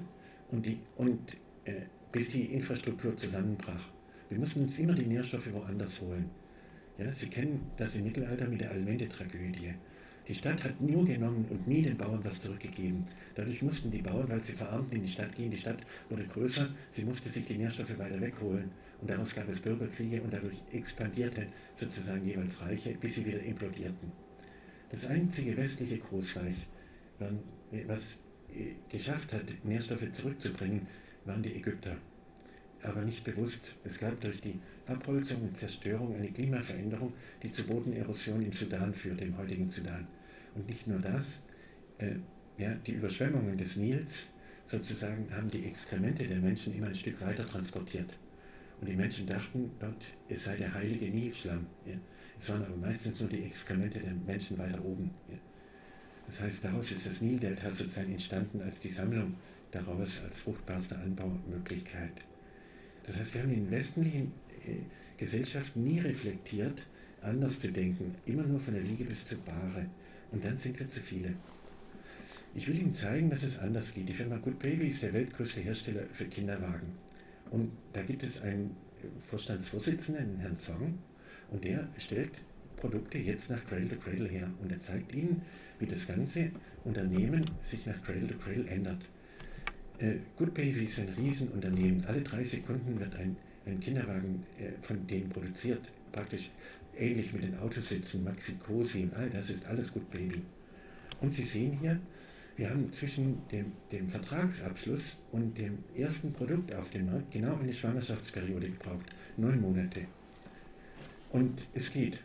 bis die Infrastruktur zusammenbrach. Wir mussten uns immer die Nährstoffe woanders holen. Ja, Sie kennen das im Mittelalter mit der Allmende-Tragödie. Die Stadt hat nur genommen und nie den Bauern was zurückgegeben. Dadurch mussten die Bauern, weil sie verarmt in die Stadt gehen, die Stadt wurde größer, sie musste sich die Nährstoffe weiter wegholen. Und daraus gab es Bürgerkriege und dadurch expandierte sozusagen jeweils Reiche, bis sie wieder implodierten. Das einzige westliche Großreich, was geschafft hat, Nährstoffe zurückzubringen, waren die Ägypter. Aber nicht bewusst. Es gab durch die Abholzung und Zerstörung eine Klimaveränderung, die zur Bodenerosion im Sudan führte, im heutigen Sudan. Und nicht nur das, die Überschwemmungen des Nils sozusagen haben die Exkremente der Menschen immer ein Stück weiter transportiert. Und die Menschen dachten, dort es sei der heilige Nilschlamm. Ja. Es waren aber meistens nur die Exkremente der Menschen weiter oben. Ja. Das heißt, daraus ist das Nildelta sozusagen entstanden als die Sammlung daraus als fruchtbarste Anbaumöglichkeit. Das heißt, wir haben in westlichen Gesellschaften nie reflektiert, anders zu denken, immer nur von der Wiege bis zur Bahre. Und dann sind wir zu viele. Ich will Ihnen zeigen, dass es anders geht. Die Firma Good Baby ist der weltgrößte Hersteller für Kinderwagen. Und da gibt es einen Vorstandsvorsitzenden, Herrn Song, und der stellt Produkte jetzt nach Cradle to Cradle her. Und er zeigt Ihnen, wie das ganze Unternehmen sich nach Cradle to Cradle ändert. Good Baby ist ein Riesenunternehmen. Alle 3 Sekunden wird ein Kinderwagen von denen produziert. Praktisch ähnlich mit den Autositzen, Maxi-Cosi und all das ist alles Good Baby. Und Sie sehen hier, wir haben zwischen dem Vertragsabschluss und dem ersten Produkt auf dem Markt genau eine Schwangerschaftsperiode gebraucht. 9 Monate. Und es geht.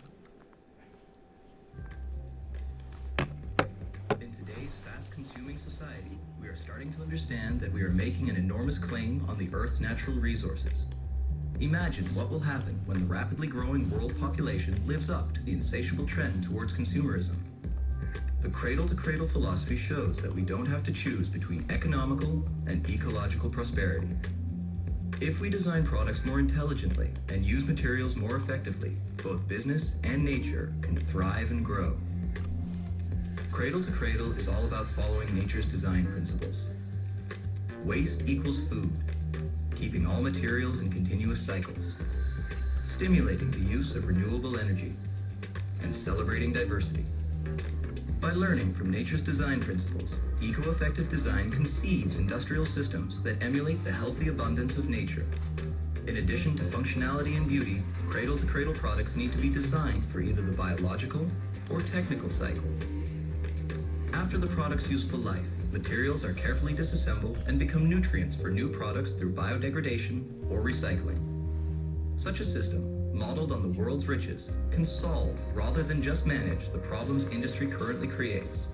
In today's fast-consuming society, we are starting to understand that we are making an enormous claim on the Earth's natural resources. Imagine what will happen when the rapidly growing world population lives up to the insatiable trend towards consumerism. The cradle-to-cradle philosophy shows that we don't have to choose between economical and ecological prosperity. If we design products more intelligently and use materials more effectively, both business and nature can thrive and grow. Cradle to Cradle is all about following nature's design principles. Waste equals food, keeping all materials in continuous cycles, stimulating the use of renewable energy, and celebrating diversity. By learning from nature's design principles, eco-effective design conceives industrial systems that emulate the healthy abundance of nature. In addition to functionality and beauty, cradle-to-cradle products need to be designed for either the biological or technical cycle. After the product's useful life, materials are carefully disassembled and become nutrients for new products through biodegradation or recycling. Such a system, modeled on the world's riches, can solve, rather than just manage, the problems industry currently creates.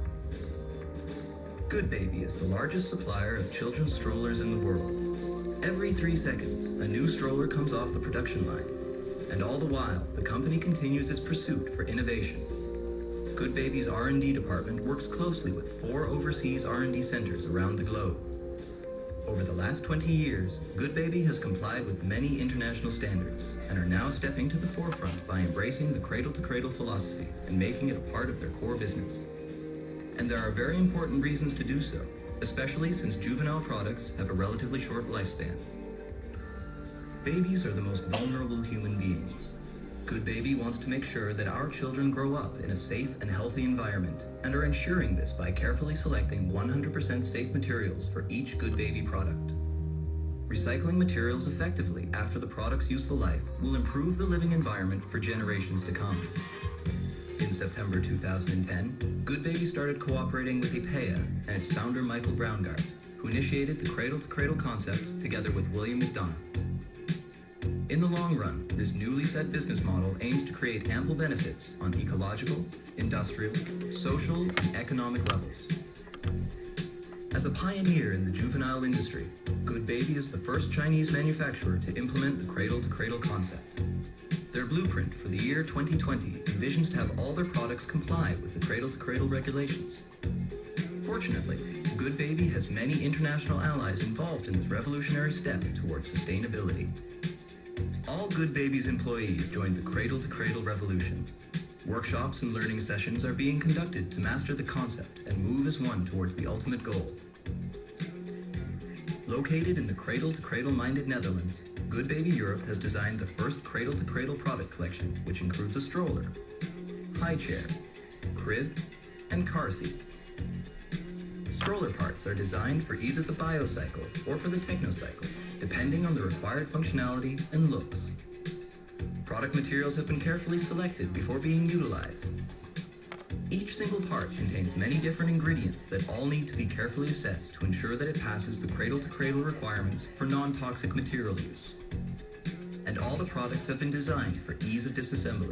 GoodBaby is the largest supplier of children's strollers in the world. Every 3 seconds, a new stroller comes off the production line. And all the while, the company continues its pursuit for innovation. GoodBaby's R&D department works closely with 4 overseas R&D centers around the globe. Over the last 20 years, GoodBaby has complied with many international standards and are now stepping to the forefront by embracing the cradle-to-cradle philosophy and making it a part of their core business. And there are very important reasons to do so, especially since juvenile products have a relatively short lifespan. Babies are the most vulnerable human beings. GoodBaby wants to make sure that our children grow up in a safe and healthy environment and are ensuring this by carefully selecting 100% safe materials for each GoodBaby product. Recycling materials effectively after the product's useful life will improve the living environment for generations to come. In September 2010, GoodBaby started cooperating with IPEA and its founder Michael Braungart, who initiated the cradle-to-cradle concept together with William McDonough. In the long run, this newly set business model aims to create ample benefits on ecological, industrial, social, and economic levels. As a pioneer in the juvenile industry, GoodBaby is the first Chinese manufacturer to implement the cradle-to-cradle concept. Their blueprint for the year 2020 envisions to have all their products comply with the cradle-to-cradle regulations. Fortunately, GoodBaby has many international allies involved in this revolutionary step towards sustainability. All GoodBaby's employees joined the cradle-to-cradle revolution. Workshops and learning sessions are being conducted to master the concept and move as one towards the ultimate goal. Located in the cradle-to-cradle-minded Netherlands, GoodBaby Europe has designed the first cradle-to-cradle product collection, which includes a stroller, high chair, crib, and car seat. Stroller parts are designed for either the biocycle or for the technocycle, depending on the required functionality and looks. Product materials have been carefully selected before being utilized. Each single part contains many different ingredients that all need to be carefully assessed to ensure that it passes the cradle-to-cradle requirements for non-toxic material use. And all the products have been designed for ease of disassembly.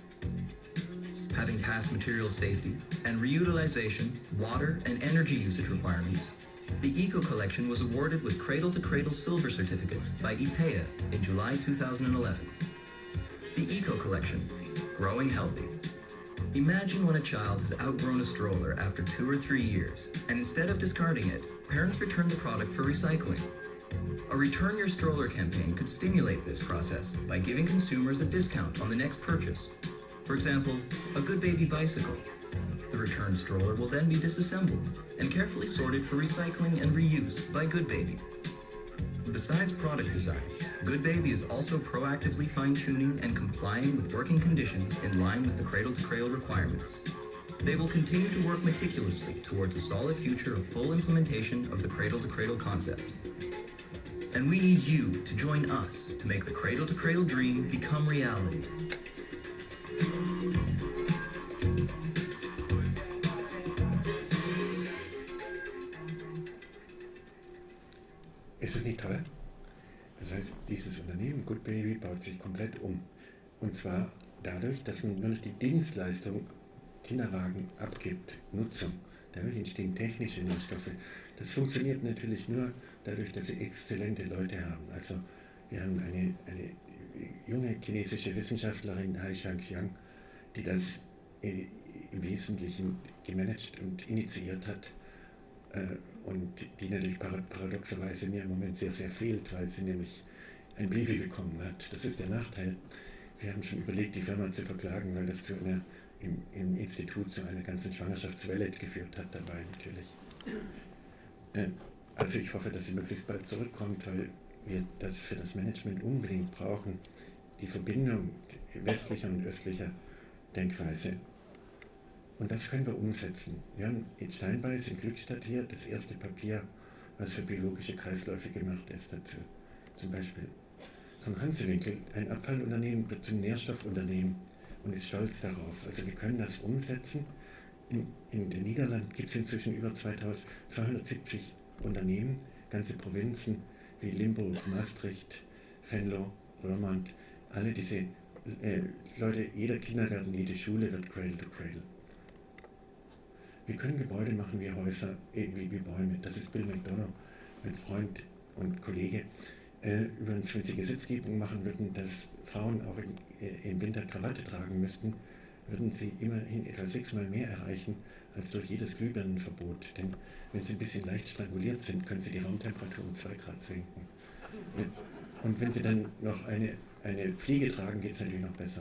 Having passed material safety and reutilization, water, and energy usage requirements, the Eco Collection was awarded with cradle-to-cradle silver certificates by IPEA in July 2011. The Eco Collection, growing healthy. Imagine when a child has outgrown a stroller after 2 or 3 years, and instead of discarding it, parents return the product for recycling. A Return Your Stroller campaign could stimulate this process by giving consumers a discount on the next purchase. For example, a GoodBaby bicycle. The returned stroller will then be disassembled and carefully sorted for recycling and reuse by GoodBaby. Besides product designs, GoodBaby is also proactively fine-tuning and complying with working conditions in line with the cradle-to-cradle requirements. They will continue to work meticulously towards a solid future of full implementation of the cradle-to-cradle concept. And we need you to join us to make the cradle-to-cradle dream become reality. Ist es nicht toll? Das heißt, dieses Unternehmen GoodBaby baut sich komplett um. Und zwar dadurch, dass man nur noch die Dienstleistung Kinderwagen abgibt, Nutzung. Dadurch entstehen technische Nährstoffe. Das funktioniert natürlich nur dadurch, dass sie exzellente Leute haben. Also wir haben eine junge chinesische Wissenschaftlerin, Hai Shangqiang, die das im Wesentlichen gemanagt und initiiert hat. Und die natürlich paradoxerweise mir im Moment sehr, sehr fehlt, weil sie nämlich ein Baby bekommen hat. Das ist der Nachteil. Wir haben schon überlegt, die Firma zu verklagen, weil das im Institut zu einer ganzen Schwangerschaftswelle geführt hat dabei natürlich. Also ich hoffe, dass sie möglichst bald zurückkommt, weil wir das für das Management unbedingt brauchen, die Verbindung westlicher und östlicher Denkweise. Und das können wir umsetzen. Wir haben in Steinbeis in Glückstadt hier das erste Papier, was für biologische Kreisläufe gemacht ist dazu. Zum Beispiel von Hansewinkel, ein Abfallunternehmen wird zum Nährstoffunternehmen und ist stolz darauf. Also wir können das umsetzen. In den Niederlanden gibt es inzwischen über 270 Unternehmen, ganze Provinzen wie Limburg, Maastricht, Venlo, Roermond, alle diese Leute, jeder Kindergarten, jede Schule wird Cradle to Cradle. Wir können Gebäude machen wie Häuser, wie Bäume. Das ist Bill McDonough, mein Freund und Kollege. Übrigens, wenn sie Gesetzgebung machen würden, dass Frauen auch im Winter Krawatte tragen müssten, würden sie immerhin etwa 6-mal mehr erreichen als durch jedes Glühbirnenverbot. Denn wenn sie ein bisschen leicht stranguliert sind, können sie die Raumtemperatur um 2 Grad senken. Und wenn sie dann noch eine Fliege tragen, geht es natürlich noch besser.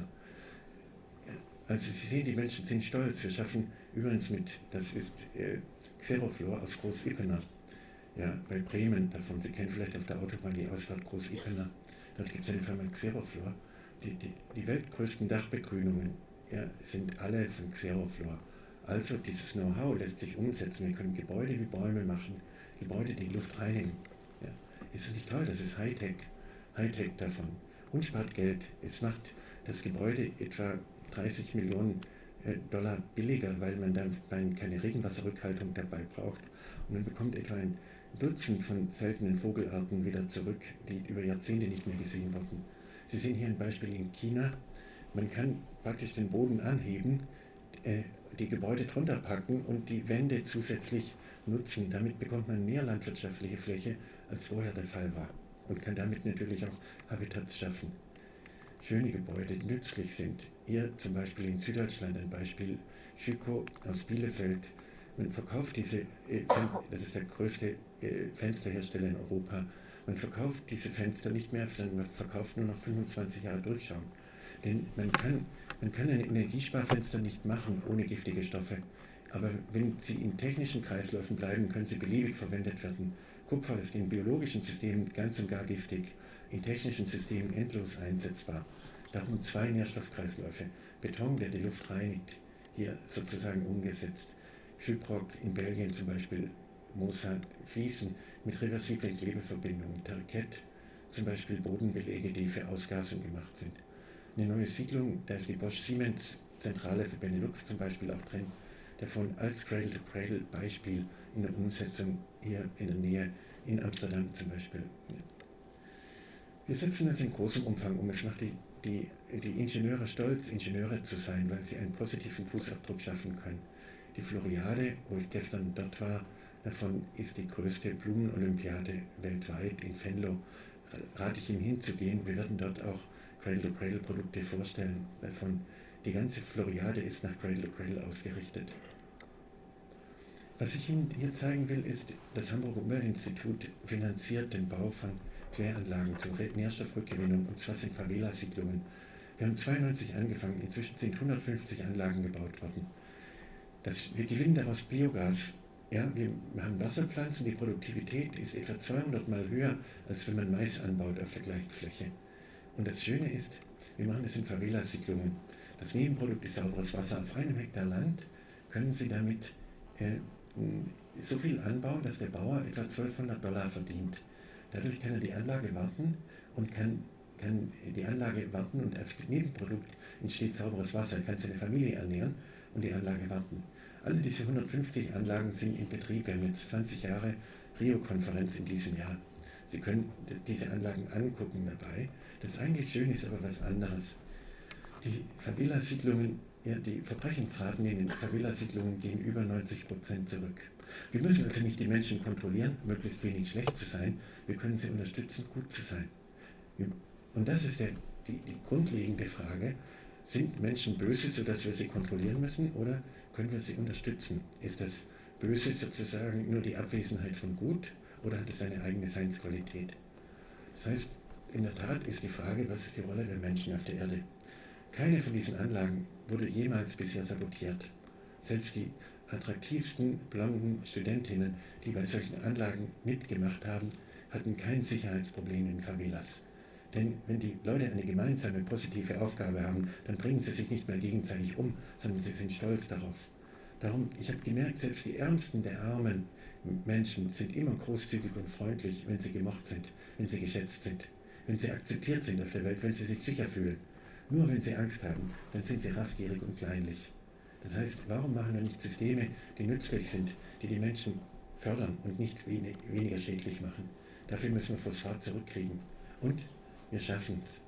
Also Sie sehen, die Menschen sind stolz. Wir schaffen übrigens das ist Xeroflor aus Groß-Ippener, ja, bei Bremen davon. Sie kennen vielleicht auf der Autobahn die Ausfahrt Groß-Ippener. Dort gibt es eine Firma Xeroflor. Die weltgrößten Dachbegrünungen, ja, sind alle von Xeroflor. Also dieses Know-how lässt sich umsetzen. Wir können Gebäude wie Bäume machen, Gebäude, die Luft reinigen. Ja. Ist das nicht toll? Das ist Hightech. Hightech davon. Und spart Geld. Es macht das Gebäude etwa 30 Millionen Dollar billiger, weil man dann keine Regenwasserrückhaltung dabei braucht. Und man bekommt etwa ein Dutzend von seltenen Vogelarten wieder zurück, die über Jahrzehnte nicht mehr gesehen wurden. Sie sehen hier ein Beispiel in China. Man kann praktisch den Boden anheben, die Gebäude drunter packen und die Wände zusätzlich nutzen. Damit bekommt man mehr landwirtschaftliche Fläche, als vorher der Fall war. Und kann damit natürlich auch Habitats schaffen. Schöne Gebäude, die nützlich sind. Hier zum Beispiel in Süddeutschland ein Beispiel, Schüco aus Bielefeld. Man verkauft das ist der größte Fensterhersteller in Europa. Man verkauft diese Fenster nicht mehr, sondern man verkauft nur noch 25 Jahre Durchschauen. Denn man kann ein Energiesparfenster nicht machen ohne giftige Stoffe. Aber wenn sie in technischen Kreisläufen bleiben, können sie beliebig verwendet werden. Kupfer ist in biologischen Systemen ganz und gar giftig, in technischen Systemen endlos einsetzbar. Darum 2 Nährstoffkreisläufe. Beton, der die Luft reinigt, hier sozusagen umgesetzt. Chyproc in Belgien zum Beispiel, Moosad, Fliesen mit reversiblen Klebeverbindungen. Tarkett, zum Beispiel Bodenbelege, die für Ausgasung gemacht sind. Eine neue Siedlung, da ist die Bosch-Siemens-Zentrale für Benelux zum Beispiel auch drin. Davon als Cradle-to-Cradle Beispiel in der Umsetzung hier in der Nähe, in Amsterdam zum Beispiel. Wir setzen das in großem Umfang um. Es macht die Ingenieure stolz, Ingenieure zu sein, weil sie einen positiven Fußabdruck schaffen können. Die Floriade, wo ich gestern dort war, davon ist die größte Blumenolympiade weltweit in Venlo. Rate ich Ihnen hinzugehen. Wir werden dort auch Cradle-to-Cradle-Produkte vorstellen. Davon die ganze Floriade ist nach Cradle-to-Cradle ausgerichtet. Was ich Ihnen hier zeigen will, ist, das Hamburger Umweltinstitut finanziert den Bau von Kläranlagen zur Nährstoffrückgewinnung, und zwar sind Favela-Siedlungen. Wir haben 1992 angefangen, inzwischen sind 150 Anlagen gebaut worden. Wir gewinnen daraus Biogas. Ja, wir haben Wasserpflanzen, die Produktivität ist etwa 200 Mal höher, als wenn man Mais anbaut auf der gleichen Fläche. Und das Schöne ist, wir machen das in Favela-Siedlungen. Das Nebenprodukt ist sauberes Wasser. Auf 1 Hektar Land können Sie damit so viel anbauen, dass der Bauer etwa $1200 verdient. Dadurch kann er die Anlage warten und als Nebenprodukt entsteht sauberes Wasser. Er kann seine Familie ernähren und die Anlage warten. Alle diese 150 Anlagen sind in Betrieb. Wir haben jetzt 20 Jahre Rio-Konferenz in diesem Jahr. Sie können diese Anlagen angucken dabei. Das eigentlich schön ist aber was anderes. Die Favela-Siedlungen, ja, die Verbrechensraten in den Favela-Siedlungen gehen über 90% zurück. Wir müssen also nicht die Menschen kontrollieren, möglichst wenig schlecht zu sein. Wir können sie unterstützen, gut zu sein. Und das ist die grundlegende Frage. Sind Menschen böse, sodass wir sie kontrollieren müssen, oder können wir sie unterstützen? Ist das Böse sozusagen nur die Abwesenheit von Gut, oder hat es eine eigene Seinsqualität? Das heißt, in der Tat ist die Frage, was ist die Rolle der Menschen auf der Erde? Keine von diesen Anlagen wurde jemals bisher sabotiert. Selbst die attraktivsten blonden Studentinnen, die bei solchen Anlagen mitgemacht haben, hatten kein Sicherheitsproblem in Favelas. Denn wenn die Leute eine gemeinsame positive Aufgabe haben, dann bringen sie sich nicht mehr gegenseitig um, sondern sie sind stolz darauf. Darum, ich habe gemerkt, selbst die Ärmsten der armen Menschen sind immer großzügig und freundlich, wenn sie gemocht sind, wenn sie geschätzt sind, wenn sie akzeptiert sind auf der Welt, wenn sie sich sicher fühlen. Nur wenn sie Angst haben, dann sind sie raffgierig und kleinlich. Das heißt, warum machen wir nicht Systeme, die nützlich sind, die die Menschen fördern und nicht weniger schädlich machen? Dafür müssen wir Phosphat zurückkriegen. Und wir schaffen es.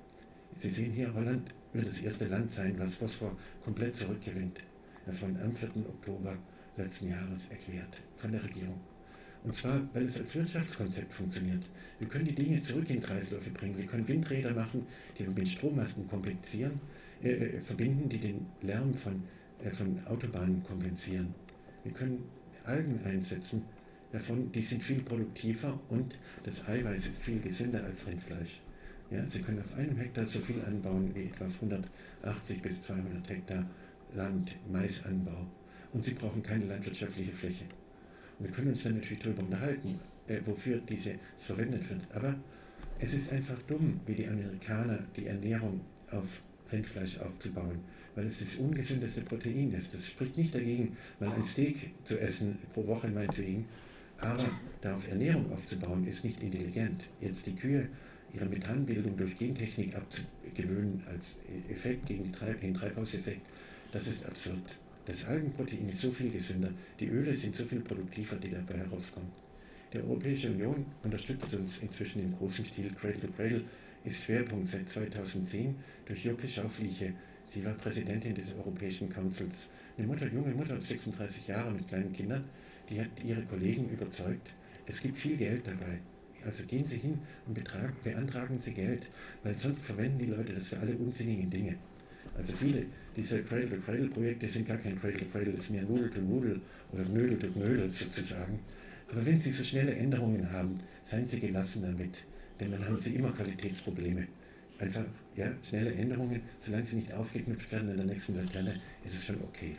Sie sehen hier, Holland wird das erste Land sein, was Phosphor komplett zurückgewinnt. Davon am 4. Oktober letzten Jahres erklärt von der Regierung. Und zwar, weil es als Wirtschaftskonzept funktioniert. Wir können die Dinge zurück in Kreisläufe bringen. Wir können Windräder machen, die wir mit Strommasten verbinden, die den Lärm von Autobahnen kompensieren. Wir können Algen einsetzen, die sind viel produktiver und das Eiweiß ist viel gesünder als Rindfleisch. Ja, Sie können auf einem Hektar so viel anbauen wie etwa auf 180 bis 200 Hektar Land, Maisanbau. Und Sie brauchen keine landwirtschaftliche Fläche. Und wir können uns dann natürlich darüber unterhalten, wofür diese verwendet wird. Aber es ist einfach dumm, wie die Amerikaner die Ernährung auf Rindfleisch aufzubauen, weil es das ungesündeste Protein ist. Das spricht nicht dagegen, mal ein Steak zu essen pro Woche meinetwegen, aber darauf Ernährung aufzubauen, ist nicht intelligent. Jetzt die Kühe ihre Methanbildung durch Gentechnik abzugewöhnen als Effekt gegen den Treibhauseffekt, das ist absurd. Das Algenprotein ist so viel gesünder, die Öle sind so viel produktiver, die dabei herauskommen. Die Europäische Union unterstützt uns inzwischen im großen Stil. Cradle to Cradle ist Schwerpunkt seit 2010 durch Joke Schaufliche. Sie war Präsidentin des Europäischen Councils. Eine junge Mutter, 36 Jahre mit kleinen Kindern, die hat ihre Kollegen überzeugt, es gibt viel Geld dabei. Also gehen Sie hin und beantragen Sie Geld, weil sonst verwenden die Leute das für alle unsinnigen Dinge. Also viele dieser Cradle-to-Cradle-Projekte sind gar kein Cradle-to-Cradle, das ist mehr Nudel-to-Nudel oder Knödel-to-Knödel sozusagen. Aber wenn Sie so schnelle Änderungen haben, seien Sie gelassen damit, denn dann haben Sie immer Qualitätsprobleme. Einfach, ja, schnelle Änderungen, solange sie nicht aufgeknüpft werden in der nächsten Laterne, ist es schon okay.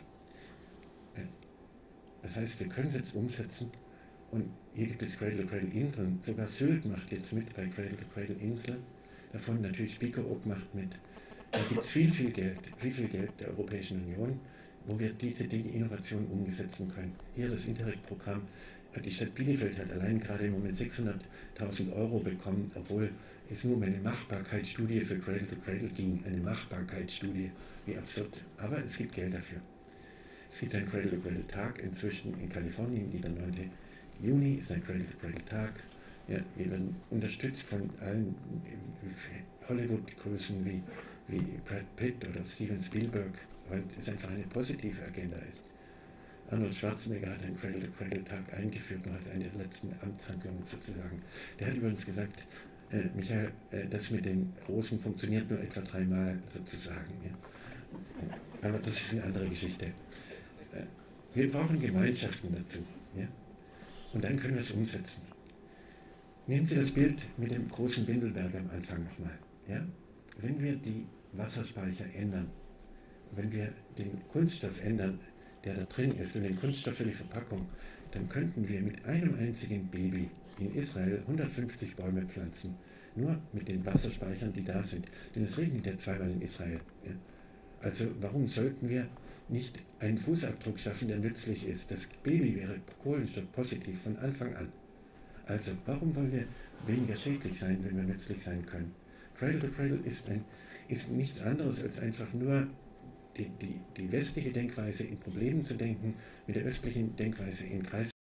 Das heißt, wir können es jetzt umsetzen und hier gibt es Cradle-to-Cradle-Inseln, sogar Sylt macht jetzt mit bei Cradle-to-Cradle-Inseln, davon natürlich Spiekeroog macht mit. Da gibt es viel Geld der Europäischen Union, wo wir diese Innovationen umsetzen können. Hier das Interreg-Programm, die Stadt Bielefeld hat allein gerade im Moment 600.000 Euro bekommen, obwohl es nur um eine Machbarkeitsstudie für Cradle to Cradle ging. Eine Machbarkeitsstudie, wie absurd. Aber es gibt Geld dafür. Es gibt einen Cradle to Cradle Tag inzwischen in Kalifornien, der 9. Juni ist ein Cradle to Cradle Tag. Ja, wir werden unterstützt von allen Hollywood-Größen wie Brad Pitt oder Steven Spielberg, weil es einfach eine positive Agenda ist. Arnold Schwarzenegger hat einen Cradle-to-Cradle-Tag eingeführt, noch als eine der letzten Amtshandlungen sozusagen. Der hat übrigens gesagt, Michael, das mit den Rosen funktioniert nur etwa 3-mal sozusagen. Ja. Aber das ist eine andere Geschichte. Wir brauchen Gemeinschaften dazu. Ja. Und dann können wir es umsetzen. Nehmen Sie das Bild mit dem großen Windelberg am Anfang nochmal. Ja. Wenn wir die Wasserspeicher ändern, wenn wir den Kunststoff ändern, der da drin ist, und den Kunststoff für die Verpackung, dann könnten wir mit einem einzigen Baby in Israel 150 Bäume pflanzen. Nur mit den Wasserspeichern, die da sind. Denn es regnet ja 2-mal in Israel. Ja. Also warum sollten wir nicht einen Fußabdruck schaffen, der nützlich ist? Das Baby wäre kohlenstoffpositiv von Anfang an. Also warum wollen wir weniger schädlich sein, wenn wir nützlich sein können? Cradle to Cradle ist nichts anderes als einfach nur die westliche Denkweise in Problemen zu denken, mit der östlichen Denkweise in Kreis